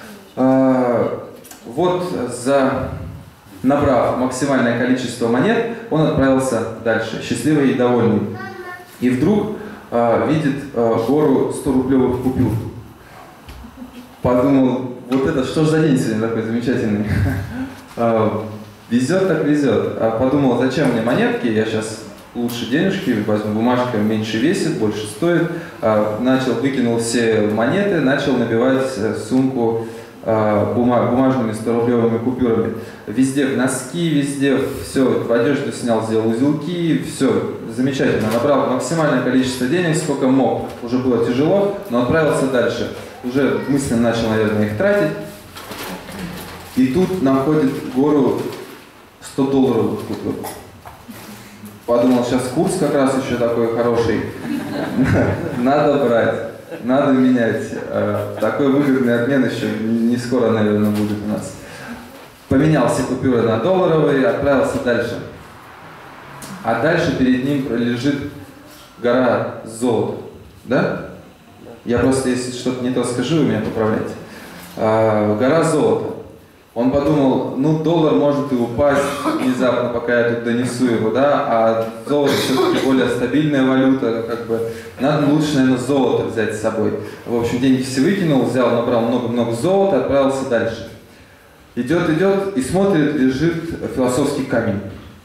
Вот, за набрав максимальное количество монет, он отправился дальше, счастливый и довольный. И вдруг э, видит э, гору сто-рублевых купюр. Подумал, вот это что ж за день сегодня такой замечательный. Везет так везет. Подумал, зачем мне монетки, я сейчас лучше денежки возьму, бумажка меньше весит, больше стоит. Начал, выкинул все монеты, начал набивать сумку бумажными сто-рублевыми купюрами. Везде носки, везде все, в одежду снял, сделал узелки, все замечательно. Набрал максимальное количество денег, сколько мог. Уже было тяжело, но отправился дальше. Уже мысленно начал, наверное, их тратить. И тут находит гору сто-долларовых купюр. Подумал, сейчас курс как раз еще такой хороший. Надо брать. Надо менять. Такой выгодный обмен еще не скоро, наверное, будет у нас. Поменял все купюры на долларовые и отправился дальше. А дальше перед ним лежит гора золота. Да? Я просто, если что-то не то скажу, вы меня поправляйте. Гора золота. Он подумал, ну доллар может и упасть внезапно, пока я тут донесу его, да, а золото все-таки более стабильная валюта, как бы, надо лучше, наверное, золото взять с собой. В общем, деньги все выкинул, взял, набрал много-много золота, отправился дальше. Идет, идет и смотрит, лежит философский камень.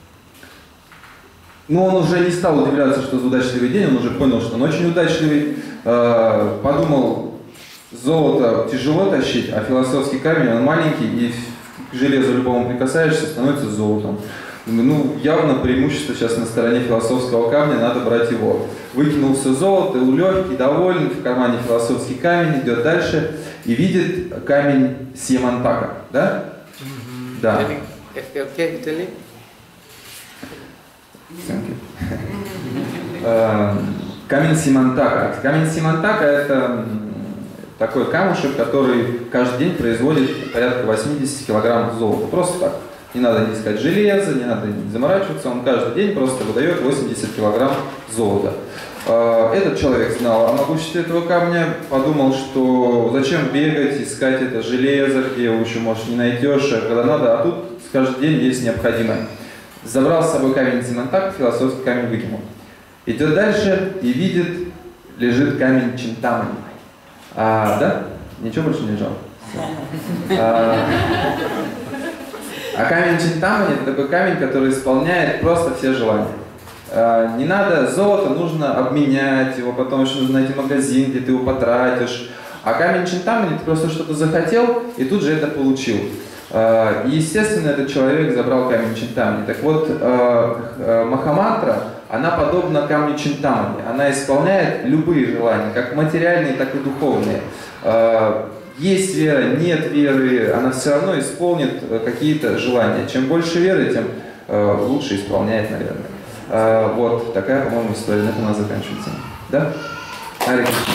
Но он уже не стал удивляться, что за удачливый день, он уже понял, что он очень удачливый, подумал, золото тяжело тащить, а философский камень, он маленький, и к железу любому прикасаешься, становится золотом. Ну, явно преимущество сейчас на стороне философского камня, надо брать его. Выкинул все золото, легкий, довольный, в кармане философский камень, идет дальше и видит камень Симантака, да? Mm-hmm. Да. Камень Симантака. Камень Симантака — это такой камушек, который каждый день производит порядка восемьдесят килограммов золота. Просто так. Не надо не искать железо, не надо не заморачиваться. Он каждый день просто выдает восемьдесят килограмм золота. Этот человек знал о могуществе этого камня, подумал, что зачем бегать, искать это железо, где его еще, может, не найдешь, когда надо, а тут каждый день есть необходимое. Забрал с собой камень Симантака, философский камень выкинул. Идет дальше и видит, лежит камень Чинтамани. А, да? Ничего больше не лежал? А, а камень Чинтамани — это такой камень, который исполняет просто все желания. А, не надо золото, нужно обменять его, потом еще нужно найти магазин, где ты его потратишь. А камень Чинтамани — ты просто что-то захотел и тут же это получил. А, и, естественно, этот человек забрал камень Чинтамани. Так вот, а, Махамантра, она подобна камню Чинтамани. Она исполняет любые желания, как материальные, так и духовные. Есть вера, нет веры, она все равно исполнит какие-то желания. Чем больше веры, тем лучше исполняет, наверное. Вот такая, по-моему, история. На этом у нас заканчивается. Да? Харе Кришна,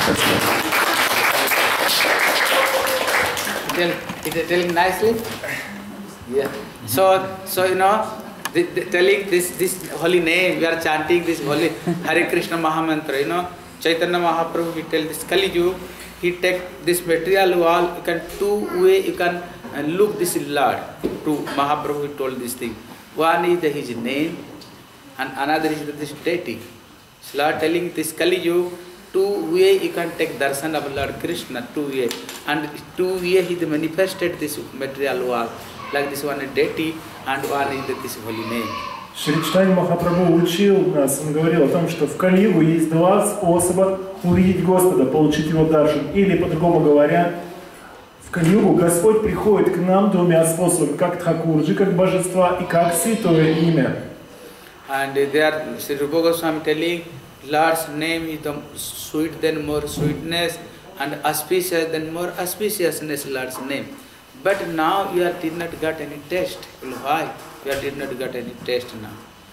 спасибо. Telling nicely? Yeah. So, so you know, the, the, telling this this holy name, we are chanting this holy Hare Krishna Mahamantra. You know, Chaitanya Mahaprabhu, he tell this Kali Yuga, he take this material wall. You can two way you can uh, look this Lord. To Mahaprabhu, he told this thing. One is the, his name, and another is the, this deity. So Lord telling this Kali Yuga, two way you can take darshan of Lord Krishna, two way, and two way he manifested this material world, like this one is deity and one is this holy name. Шри Чайтанья Махапрабху учил нас, он говорил о том, что в Кали-югу есть два способа увидеть Господа, получить его даршан. Или, по-другому говоря, в Кали-югу Господь приходит к нам двумя способами, как Тхакурджи, как божества, и как святое имя. And there, Sri Rupa Goswami telling, Lord's name is the sweet than more sweetness, and auspicious than more auspiciousness, Lord's name. But now you are did not get any taste. Why? You are did not get any taste now.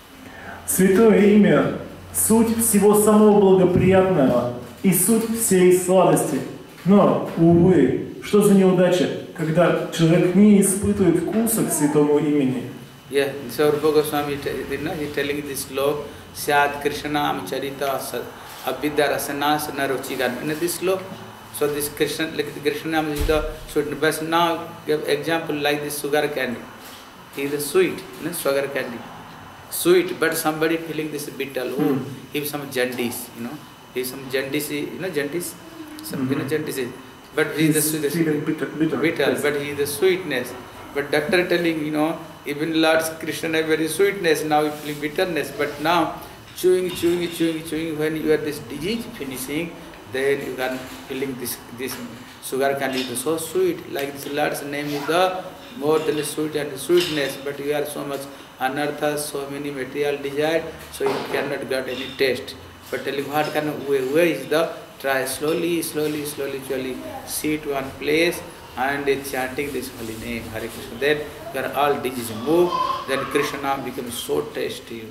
Святое имя — суть всего самого благоприятного и суть всей сладости. Но, увы, что за неудача, когда человек не испытывает вкуса к святому имени. Yeah, so Rupa Goswami is telling this slok, Syad Krishnam Charita Abhidya Rasana Sanaruchigan. In this slok, so this Krishna, like Krishnam is the sweet. But now give example like this sugar candy. It is sweet, you know, sugar candy. Sweet, but somebody feeling this bitter. Oh, give some jaundice, you know. Give some jaundice, you know, jaundice? Some, mm-hmm. you know, jaundice. But he is the sweetness. Bitter, bitter, bitter yes. But he is the sweetness. But doctor telling, you know, even Lord Krishna have very sweetness, now you feel bitterness. But now, chewing, chewing, chewing, chewing, when you are this disease finishing, then you can feeling this this sugar candy is so sweet. Like this Lord's name is the more than the sweet and the sweetness, but you are so much anartha, so many material desire, so you cannot get any taste. But telling what kind of way, where is the try slowly, slowly, slowly, slowly, sit one place and chanting this holy name, Hare Krishna. Then your all diseases move, then Krishna becomes so tasty.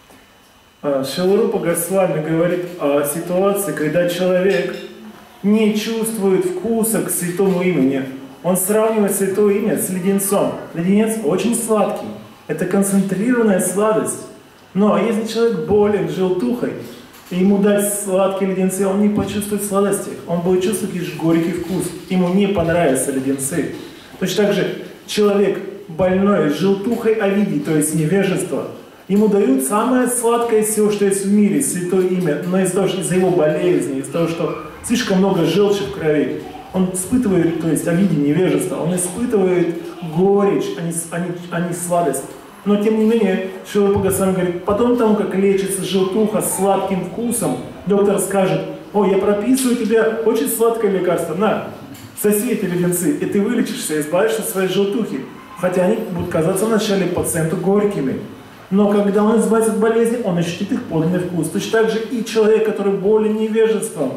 Шрила Рупа Госвами говорит о ситуации, когда человек не чувствует вкуса к святому имени. Он сравнивает святое имя с леденцом. Леденец очень сладкий. Это концентрированная сладость. Но если человек болен желтухой, и ему дать сладкие леденцы, он не почувствует сладости. Он будет чувствовать лишь горький вкус. Ему не понравятся леденцы. Точно так же человек больной с желтухой авиди, то есть невежество, ему дают самое сладкое из всего, что есть в мире, святое имя, но из-за того, что из-за его болезни, из-за того, что слишком много желчи в крови, он испытывает, то есть авиди, невежество, он испытывает горечь, а не, а не, а не сладость. Но тем не менее, Шрила Госвами говорит, потом тому, как лечится желтуха с сладким вкусом, доктор скажет: о, я прописываю тебе очень сладкое лекарство, на, соси эти леденцы, и ты вылечишься, избавишься от своей желтухи. Хотя они будут казаться вначале пациенту горькими. Но когда он избавится от болезни, он ощутит их подлинный вкус. Точно так же и человек, который болен невежеством,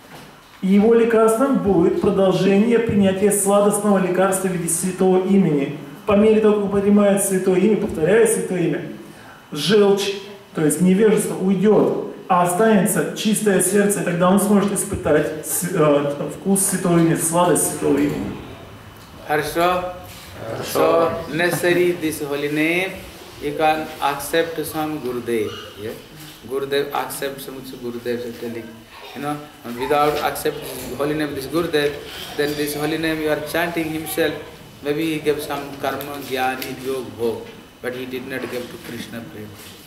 его лекарством будет продолжение принятия сладостного лекарства в виде святого имени. По мере того, как он принимает святое имя, повторяя святое имя, желчь, то есть невежество, уйдет, а останется чистое сердце, и тогда он сможет испытать э, вкус святого имени, сладость святого имени. Хорошо. So, necessary this holy name, you can accept some Gurudev. Yeah? Gurudev accepts some Gurudev is telling. You know, and without accepting the holy name, this Gurudev, then this holy name you are chanting himself. Maybe he gave some karma, jnani, yog, bhog, but he did not give to Krishna prema.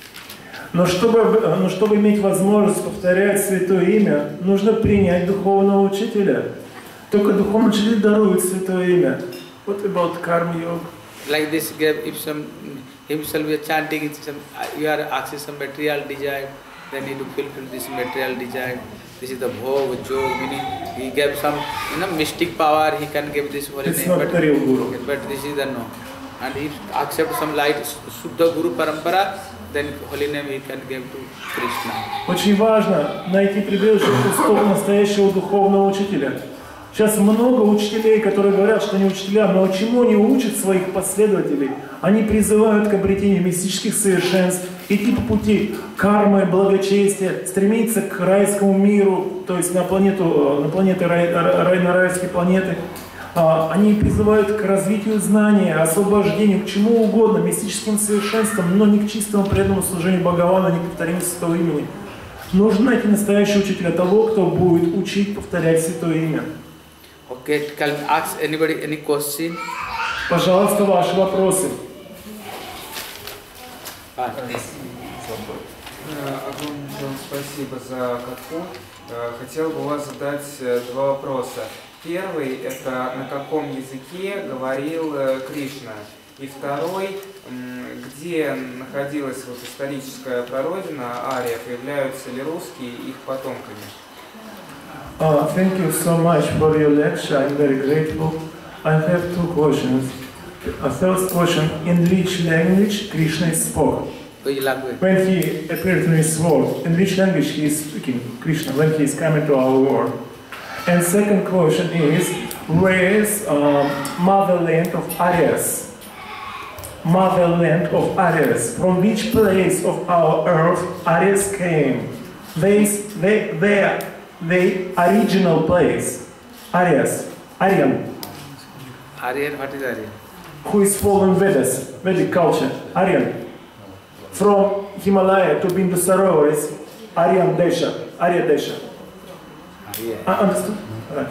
Но чтобы, но чтобы иметь возможность повторять святое имя, нужно принять духовного учителя. Только духовный учитель дарует святое имя. What about karma yoga? Like this, if some himself you are chanting, some, you are asking some material desire, then he to fulfill this material desire. This is the bhog, jog, meaning he gave some, you know, mystic power. He can give this holy it's name. Not but, the real guru. But this is the no. And if accept some light, Suddha Guru Parampara, then holy name he can give to Krishna. Очень важно найти прибежище пустого настоящего духовного учителя. Сейчас много учителей, которые говорят, что они учителя, но чему они учат своих последователей? Они призывают к обретению мистических совершенств, идти по пути кармы, благочестия, стремиться к райскому миру, то есть на планету, на планеты рай, рай, на райские планеты. Они призывают к развитию знания, освобождению, к чему угодно, мистическим совершенствам, но не к чистому преданному служению Бхагавана, не к повторению святого имени. Нужно найти настоящего учителя, того, кто будет учить повторять святое имя. Okay, can I ask anybody any question? Пожалуйста, ваши вопросы. Огромное вам спасибо за катку. Хотел бы у вас задать два вопроса. Первый – это на каком языке говорил Кришна? И второй – где находилась вот историческая прародина ариев, являются ли русские их потомками? Uh, thank you so much for your lecture. I'm very grateful. I have two questions. A first question: in which language Krishna spoke? Which language? When he appeared in this world, in which language he is speaking, Krishna, when he is coming to our world? And second question is, where is um, motherland of Aryas? Motherland of Aryas. From which place of our earth Aryas came? They, they, they the original place, Aryas, Aryan. Aryan, what is Aryan? Who is following Vedas, Vedic culture, Aryan. From Himalaya to Bindu Sarovar is Aryan Desha, Arya Desha. Yeah. Uh, understood? Right.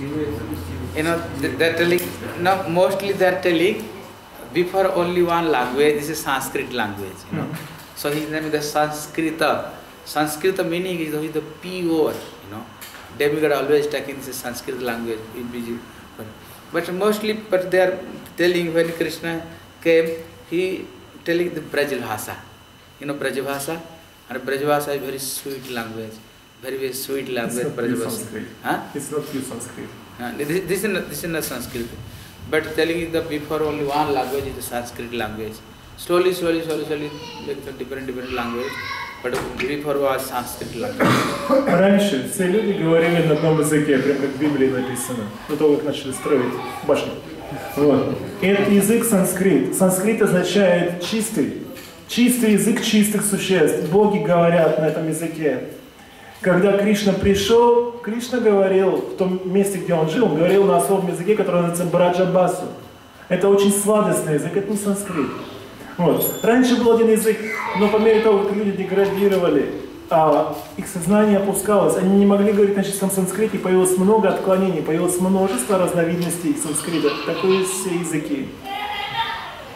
You know, they're telling, no, mostly they're telling, before only one language, this is Sanskrit language, you know. Mm-hmm. So his name is the Sanskrita. Sanskrita meaning is the pure, you know. Demigod always talking this Sanskrit language, but, but mostly, but they are telling when Krishna came, he telling the Brajabhasa. You know Brajabhasa? And Brajabhasa is very sweet language, very very sweet language. It's not pure Sanskrit. Huh? It's not pure Sanskrit. Uh, this, this, is not, this is not Sanskrit. But telling you that before only one language is the Sanskrit language. Slowly, slowly, slowly, slowly, like different, different language. But before was Sanskrit language. Раньше все люди говорили на одном языке, прям как в Библии написано, до того, как начали строить башню. Вот. И этот язык санскрит. Санскрит означает чистый. Чистый язык чистых существ. Боги говорят на этом языке. Когда Кришна пришел, Кришна говорил в том месте, где он жил, он говорил на особом языке, который называется Браджабасу. Это очень сладостный язык, это не санскрит. Вот. Раньше был один язык, но по мере того, как люди деградировали, а, их сознание опускалось, они не могли говорить на чистом санскрите, появилось много отклонений, появилось множество разновидностей санскрита. Такое все языки.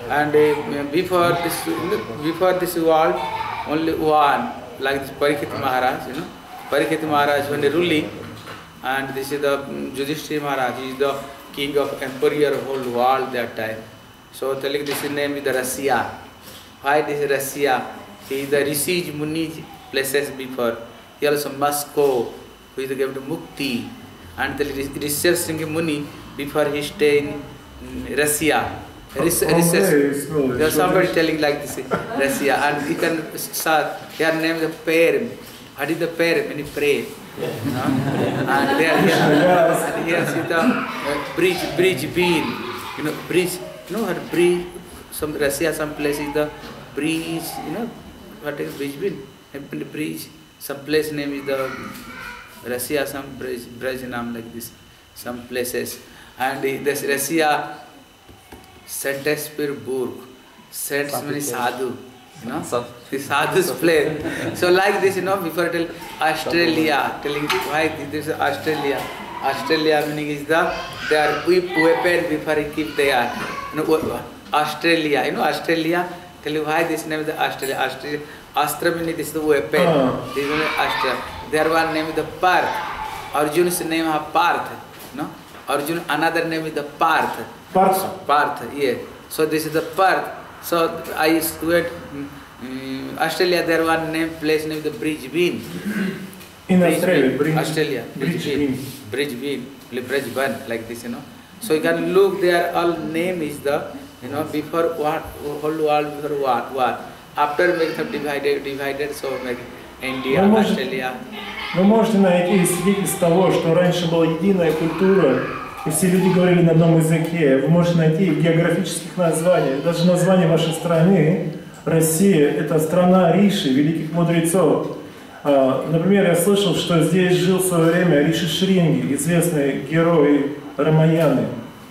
And uh, before this, before this world, only one, like this Parikshit Maharaj, you know, Parikshit Maharaj when ruling, and this is the um, Yudhishthira Maharaj, he is the king of emperor whole world that time. So telling this name is the Russia. Why this is Russia? He is the Rishi Muni places before. He also Moscow, who is given to Mukti, and the Rishi Singh Muni before he stay in Russia. There's somebody telling like this, Russia, and you can start, their name is Perm. What is the Perm? Meaning pray. No? And there, here, and here see the uh, bridge, bridge bean, you know, bridge, you know what bridge, some Russia, some place is the bridge, you know, what is bridge bean? The bridge, some place name is the Russia, some bridge, bridge name like this, some places. And this Russia, Saint Petersburg, Saints means sadhu, you know, the sadhu's place. So like this, you know, before I tell Australia, telling why this is Australia. Australia meaning is the, they are weapon before I keep there. You know, Australia, you know, Australia, tell you why this name is the Australia. Australia, Astra meaning this is the weapon. Oh. This is Australia. There one name is the Parth. Arjun's name is Parth, no? Arjun, another name is the Parth. Parth. Parth, yeah. So this is the Parth. So I went um, Australia. There one name place name the Brisbane. In Australia, Brisbane, Australia, Brisbane, Brisbane, Brisbane, like this, you know. So you can look there. All name is the, you know, before what whole world before what what. After make them divided, divided. So make India, вы Australia. Вы можете найти свидетельство того, что раньше была единая культура, и все люди говорили на одном языке. Вы можете найти в географических названиях. Даже название вашей страны, Россия, это страна Риши, великих мудрецов. Например, я слышал, что здесь жил в свое время Риши Шринги, известный герой Рамаяны.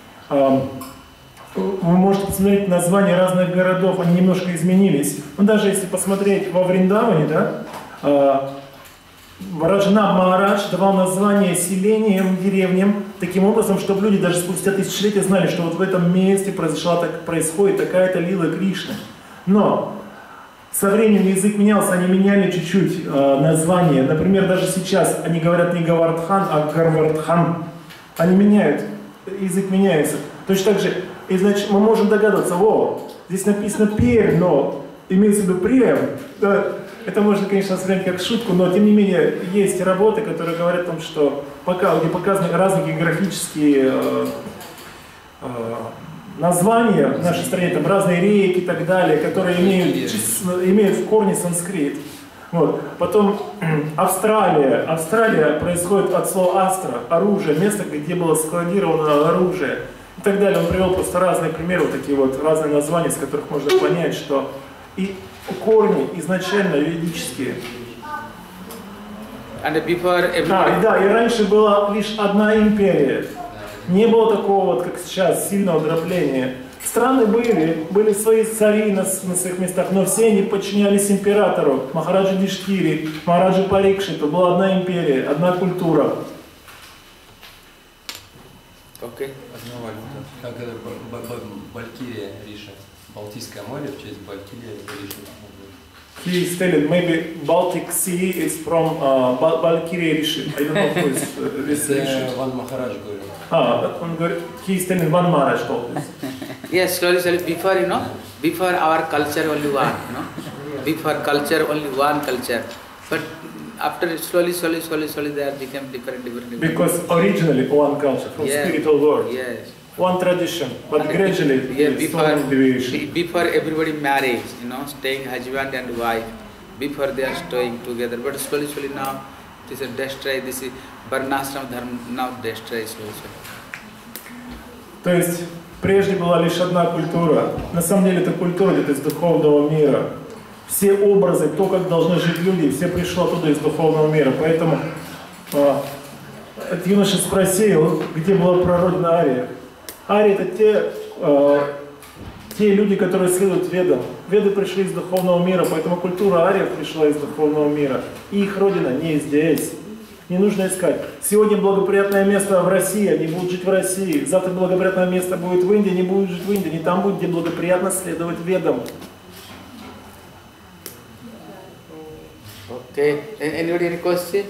Вы можете посмотреть названия разных городов, они немножко изменились. Но даже если посмотреть во Вриндаване, да, Раджанаб Махарадж давал название селениям, деревням, таким образом, чтобы люди даже спустя тысячелетия знали, что вот в этом месте произошла, так, происходит такая-то лила Кришны. Но со временем язык менялся, они меняли чуть-чуть э, название. Например, даже сейчас они говорят не Гавардхан, а Гарвардхан. Они меняют, язык меняется. Точно так же, и, значит, мы можем догадываться, о, здесь написано Пермь, но имеется в виду Прем. Да, это можно, конечно, воспринять как шутку, но тем не менее есть работы, которые говорят о том, что пока, где показаны разные географические э, э, названия в нашей стране, там разные реки и так далее, которые имеют, имеют в корне санскрит. Вот. Потом Австралия. Австралия происходит от слова астра, оружие, место, где было складировано оружие и так далее. Он привел просто разные примеры, вот такие вот разные названия, с которых можно понять, что и корни изначально юридические. And before everybody... А, да, и раньше была лишь одна империя. Не было такого, вот, как сейчас, сильного дробления. Страны были, были свои цари на, на своих местах, но все они подчинялись императору. Махараджа Диштхири, Махараджа Парикшиту. Была одна империя, одна культура. Окей. Одна валюта. Как это Балькирия Риша? Балтийское море в честь Балькирия Риша. He stated maybe Baltic Sea is from uh, Bal Balkyria Rishi. I don't know who is uh, this Rishi. Ван Махарадж говорил. Ah, он говорит, he is telling Van Maharaj told this. Yes, slowly, slowly. Before, you know, before our culture only one, you know, before culture only one culture, but after slowly, slowly, slowly, slowly, they became different, different, different. Because originally one culture from yeah. spiritual world. Yes. One tradition, but and gradually yeah, before, deviation. Before everybody marries, you know, staying husband and wife, before they are staying together. But slowly, slowly now, this is destroy, this is Varnashram Dharma, now destroy slowly, slowly. То есть, прежде была лишь одна культура. На самом деле, эта культура это из духовного мира. Все образы, то, как должны жить люди, все пришло оттуда из духовного мира. Поэтому а, этот юноша спросил, где была прародина Ария. Арии это те, э, те люди, которые следуют ведам. Веды пришли из духовного мира, поэтому культура ариев пришла из духовного мира. И их родина не здесь. Не нужно искать. Сегодня благоприятное место в России, они будут жить в России. Завтра благоприятное место будет в Индии, они будут жить в Индии. Не там будет, где благоприятно следовать ведам. Okay. Anybody any question?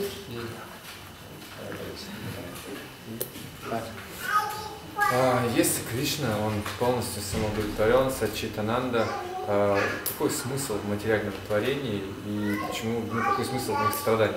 А, если Кришна, он полностью самоудовлетворен, Саччитананда, а, какой смысл в материальном творении и почему, ну, какой смысл в их страданиях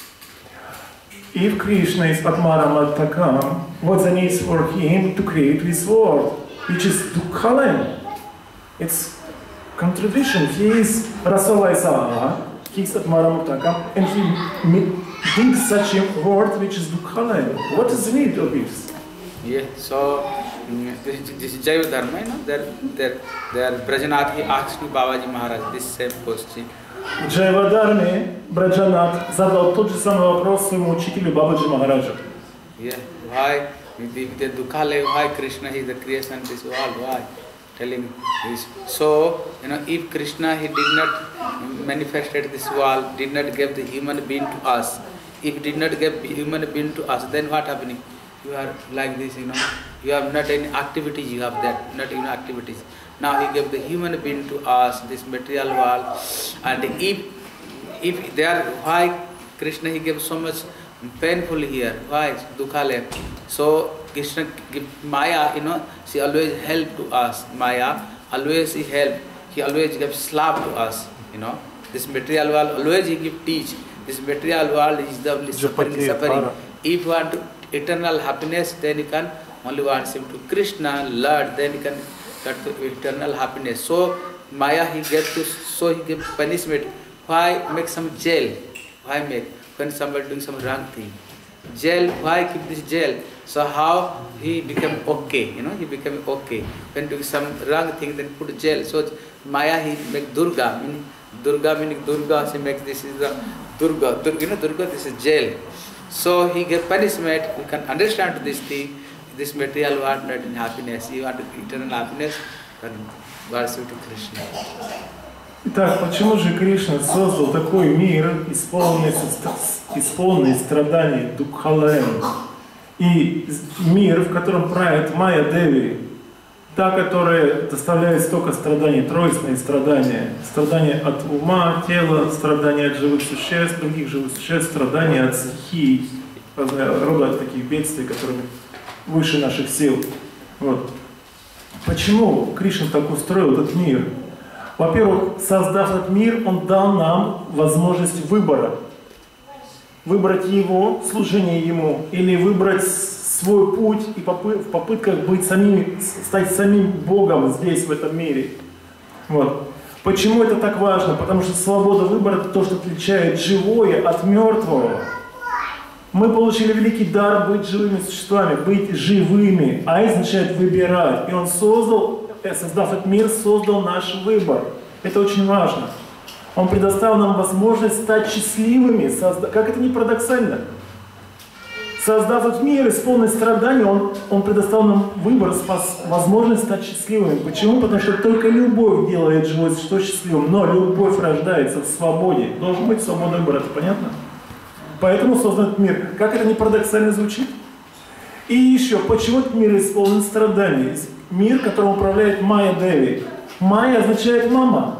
здесь? If Krishna is Atmaramattakam, what's the need for him to create this world, which is Dukhalam? It's contradiction. He is Rasavaisara, he is Atmaramattakam, and he did such a word which is Dukhalam. What is the need of this? Yeah, so um, this, this is Jaiva Dharma, you know, there, there, there Brajanath, he asked Babaji Maharaj this same question. В Джайвадарме Браджанат задал тот же самый вопрос своему учителю Бабаджи Махараджа. Yeah, why with the, with the Dukkha, why Krishna is the creation of this world, why? Telling this. So, you know, if Krishna, he did not manifested this world, did not give the human being to us, if he did not give human being to us, then what happening? You are like this, you know, you have not any activities, you have that, not even activities. Now he gave the human being to us, this material world, and if if there, why Krishna he gave so much painful here, why Dukkha? So Krishna give Maya, you know, she always help to us, Maya, always he help, he always give slap to us, you know, this material world, always he give teach, this material world is the only suffering, suffering. If you want eternal happiness, then you can only want him to Krishna, Lord, then you can get to eternal happiness. So Maya he gave to, so he give punishment. Why make some jail? Why make? When somebody doing some wrong thing. Jail, why keep this jail? So how he became okay, you know, he became okay. When doing some wrong thing, then put jail. So Maya he make Durga, meaning Durga meaning Durga, she makes this is the Durga, Durga, you know, Durga, this is jail. So he gave punishment. You can understand this thing, this material world, not in happiness. You want eternal happiness, then worship to Krishna. Итак, почему же Кришна создал такой мир, исполненный, исполненный страданий, Дукхалем, и мир, в котором правит Майя Деви, та, которая доставляет столько страданий, тройственные страдания, страдания от ума, тела, страдания от живых существ, других живых существ, страдания от стихий, разного рода таких бедствий, которые выше наших сил. Вот. Почему Кришна так устроил этот мир? Во-первых, создав этот мир, Он дал нам возможность выбора. Выбрать Его, служение Ему, или выбрать свой путь и в попытках быть самим, стать самим Богом здесь, в этом мире. Вот. Почему это так важно? Потому что свобода выбора – это то, что отличает живое от мертвого. Мы получили великий дар быть живыми существами, быть живыми, а это означает выбирать. И Он создал, создав этот мир, создал наш выбор. Это очень важно. Он предоставил нам возможность стать счастливыми, созда... как это не парадоксально. Создав этот мир, исполненный страданий, он, он предоставил нам выбор, спас, возможность стать счастливыми. Почему? Потому что только любовь делает живое существо счастливым, но любовь рождается в свободе. Должен быть свобода выбора, это понятно? Поэтому создан этот мир. Как это не парадоксально звучит? И еще, почему этот мир исполнен страданий? Мир, которым управляет Майя Деви. Майя означает мама.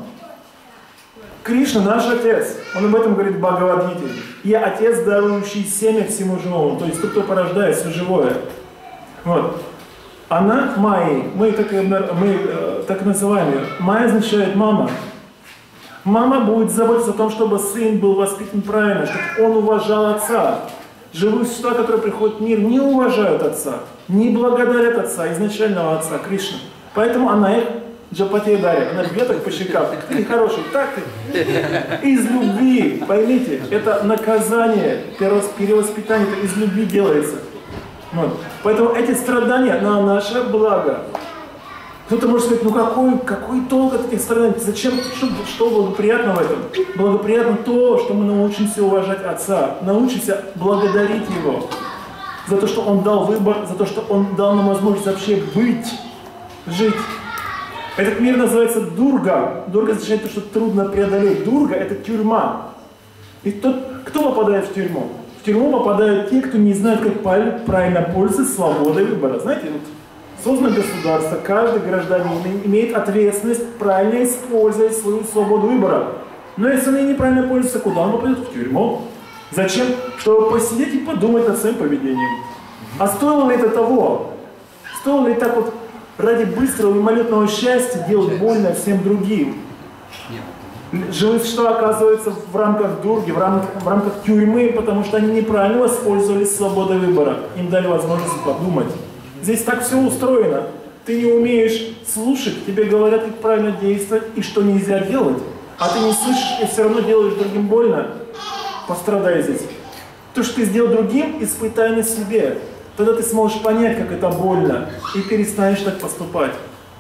Кришна наш отец. Он об этом говорит в Бхагавад-гите. Я отец, дарующий семя всему живому. То есть тот, кто порождает все живое. Вот. Она Майя. Мы так, мы так называем ее. Майя означает мама. Мама будет заботиться о том, чтобы сын был воспитан правильно, чтобы он уважал отца. Живые существа, которые приходят в мир, не уважают отца, не благодарят отца, изначального отца, Кришну. Поэтому она их Джапати дарит. Она бьет их по щекам. Ты хороший, так ты. Из любви, поймите, это наказание, перевоспитание, это из любви делается. Вот. Поэтому эти страдания на наше благо. Кто-то может сказать, ну какой, какой толк от этих страданий? Зачем? Что, что благоприятно в этом? Благоприятно то, что мы научимся уважать Отца, научимся благодарить Его за то, что Он дал выбор, за то, что Он дал нам возможность вообще быть, жить. Этот мир называется Дурга. Дурга означает то, что трудно преодолеть. Дурга – это тюрьма. И тот, кто попадает в тюрьму? в тюрьму попадают те, кто не знает, как правильно пользоваться свободой выбора. Знаете, вот создано государство, каждый гражданин имеет ответственность правильно использовать свою свободу выбора. Но если он неправильно пользуется, куда он попадет? В тюрьму. Зачем? Чтобы посидеть и подумать над своим поведением. А стоило ли это того? Стоило ли так вот ради быстрого мимолетного счастья делать больно всем другим? Живые существа оказываются в рамках дурги, в рамках, в рамках тюрьмы, потому что они неправильно воспользовались свободой выбора. Им дали возможность подумать. Здесь так все устроено. Ты не умеешь слушать, тебе говорят, как правильно действовать и что нельзя делать. А ты не слышишь и все равно делаешь другим больно. Пострадай здесь. То, что ты сделал другим, испытай на себе. Тогда ты сможешь понять, как это больно, и перестанешь так поступать.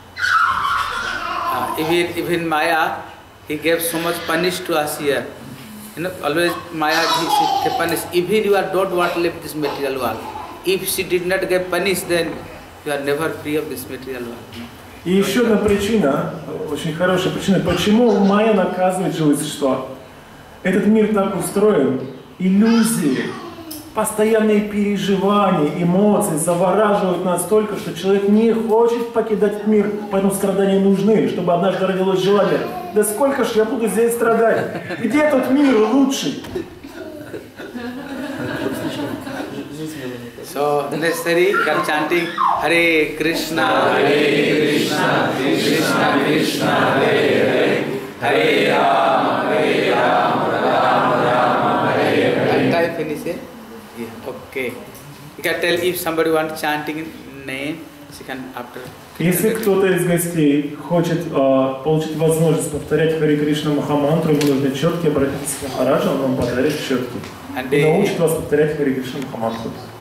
Uh, even, even Maya, he gave so much punish to us here. You know, always Maya he, he punish. Even you are don't want to live this material world. If she did not get punished, then you are never free of this material world. И еще одна причина, очень хорошая причина, почему Майя наказывает живые существа. Этот мир так устроен, иллюзии, постоянные переживания, эмоции завораживают настолько, что человек не хочет покидать этот мир, поэтому страдания нужны, чтобы однажды родилось желание. Да сколько ж я буду здесь страдать? Где тот мир лучший? So necessary, you are chanting Hare Krishna, Hare Krishna, Krishna Krishna, Hare Hare, Hare Rama, Hare Rama, Rama Rama, Hare Hare. Can I finish it? Yeah. Okay. You can tell if somebody wants chanting name, she can after. Если кто-то из гостей хочет э, получить возможность повторять Харе Кришна Махамантру, ему нужны четки, обратитесь к Махараджу, он вам подарит четки. И научит вас повторять Харе Кришна Махамантру.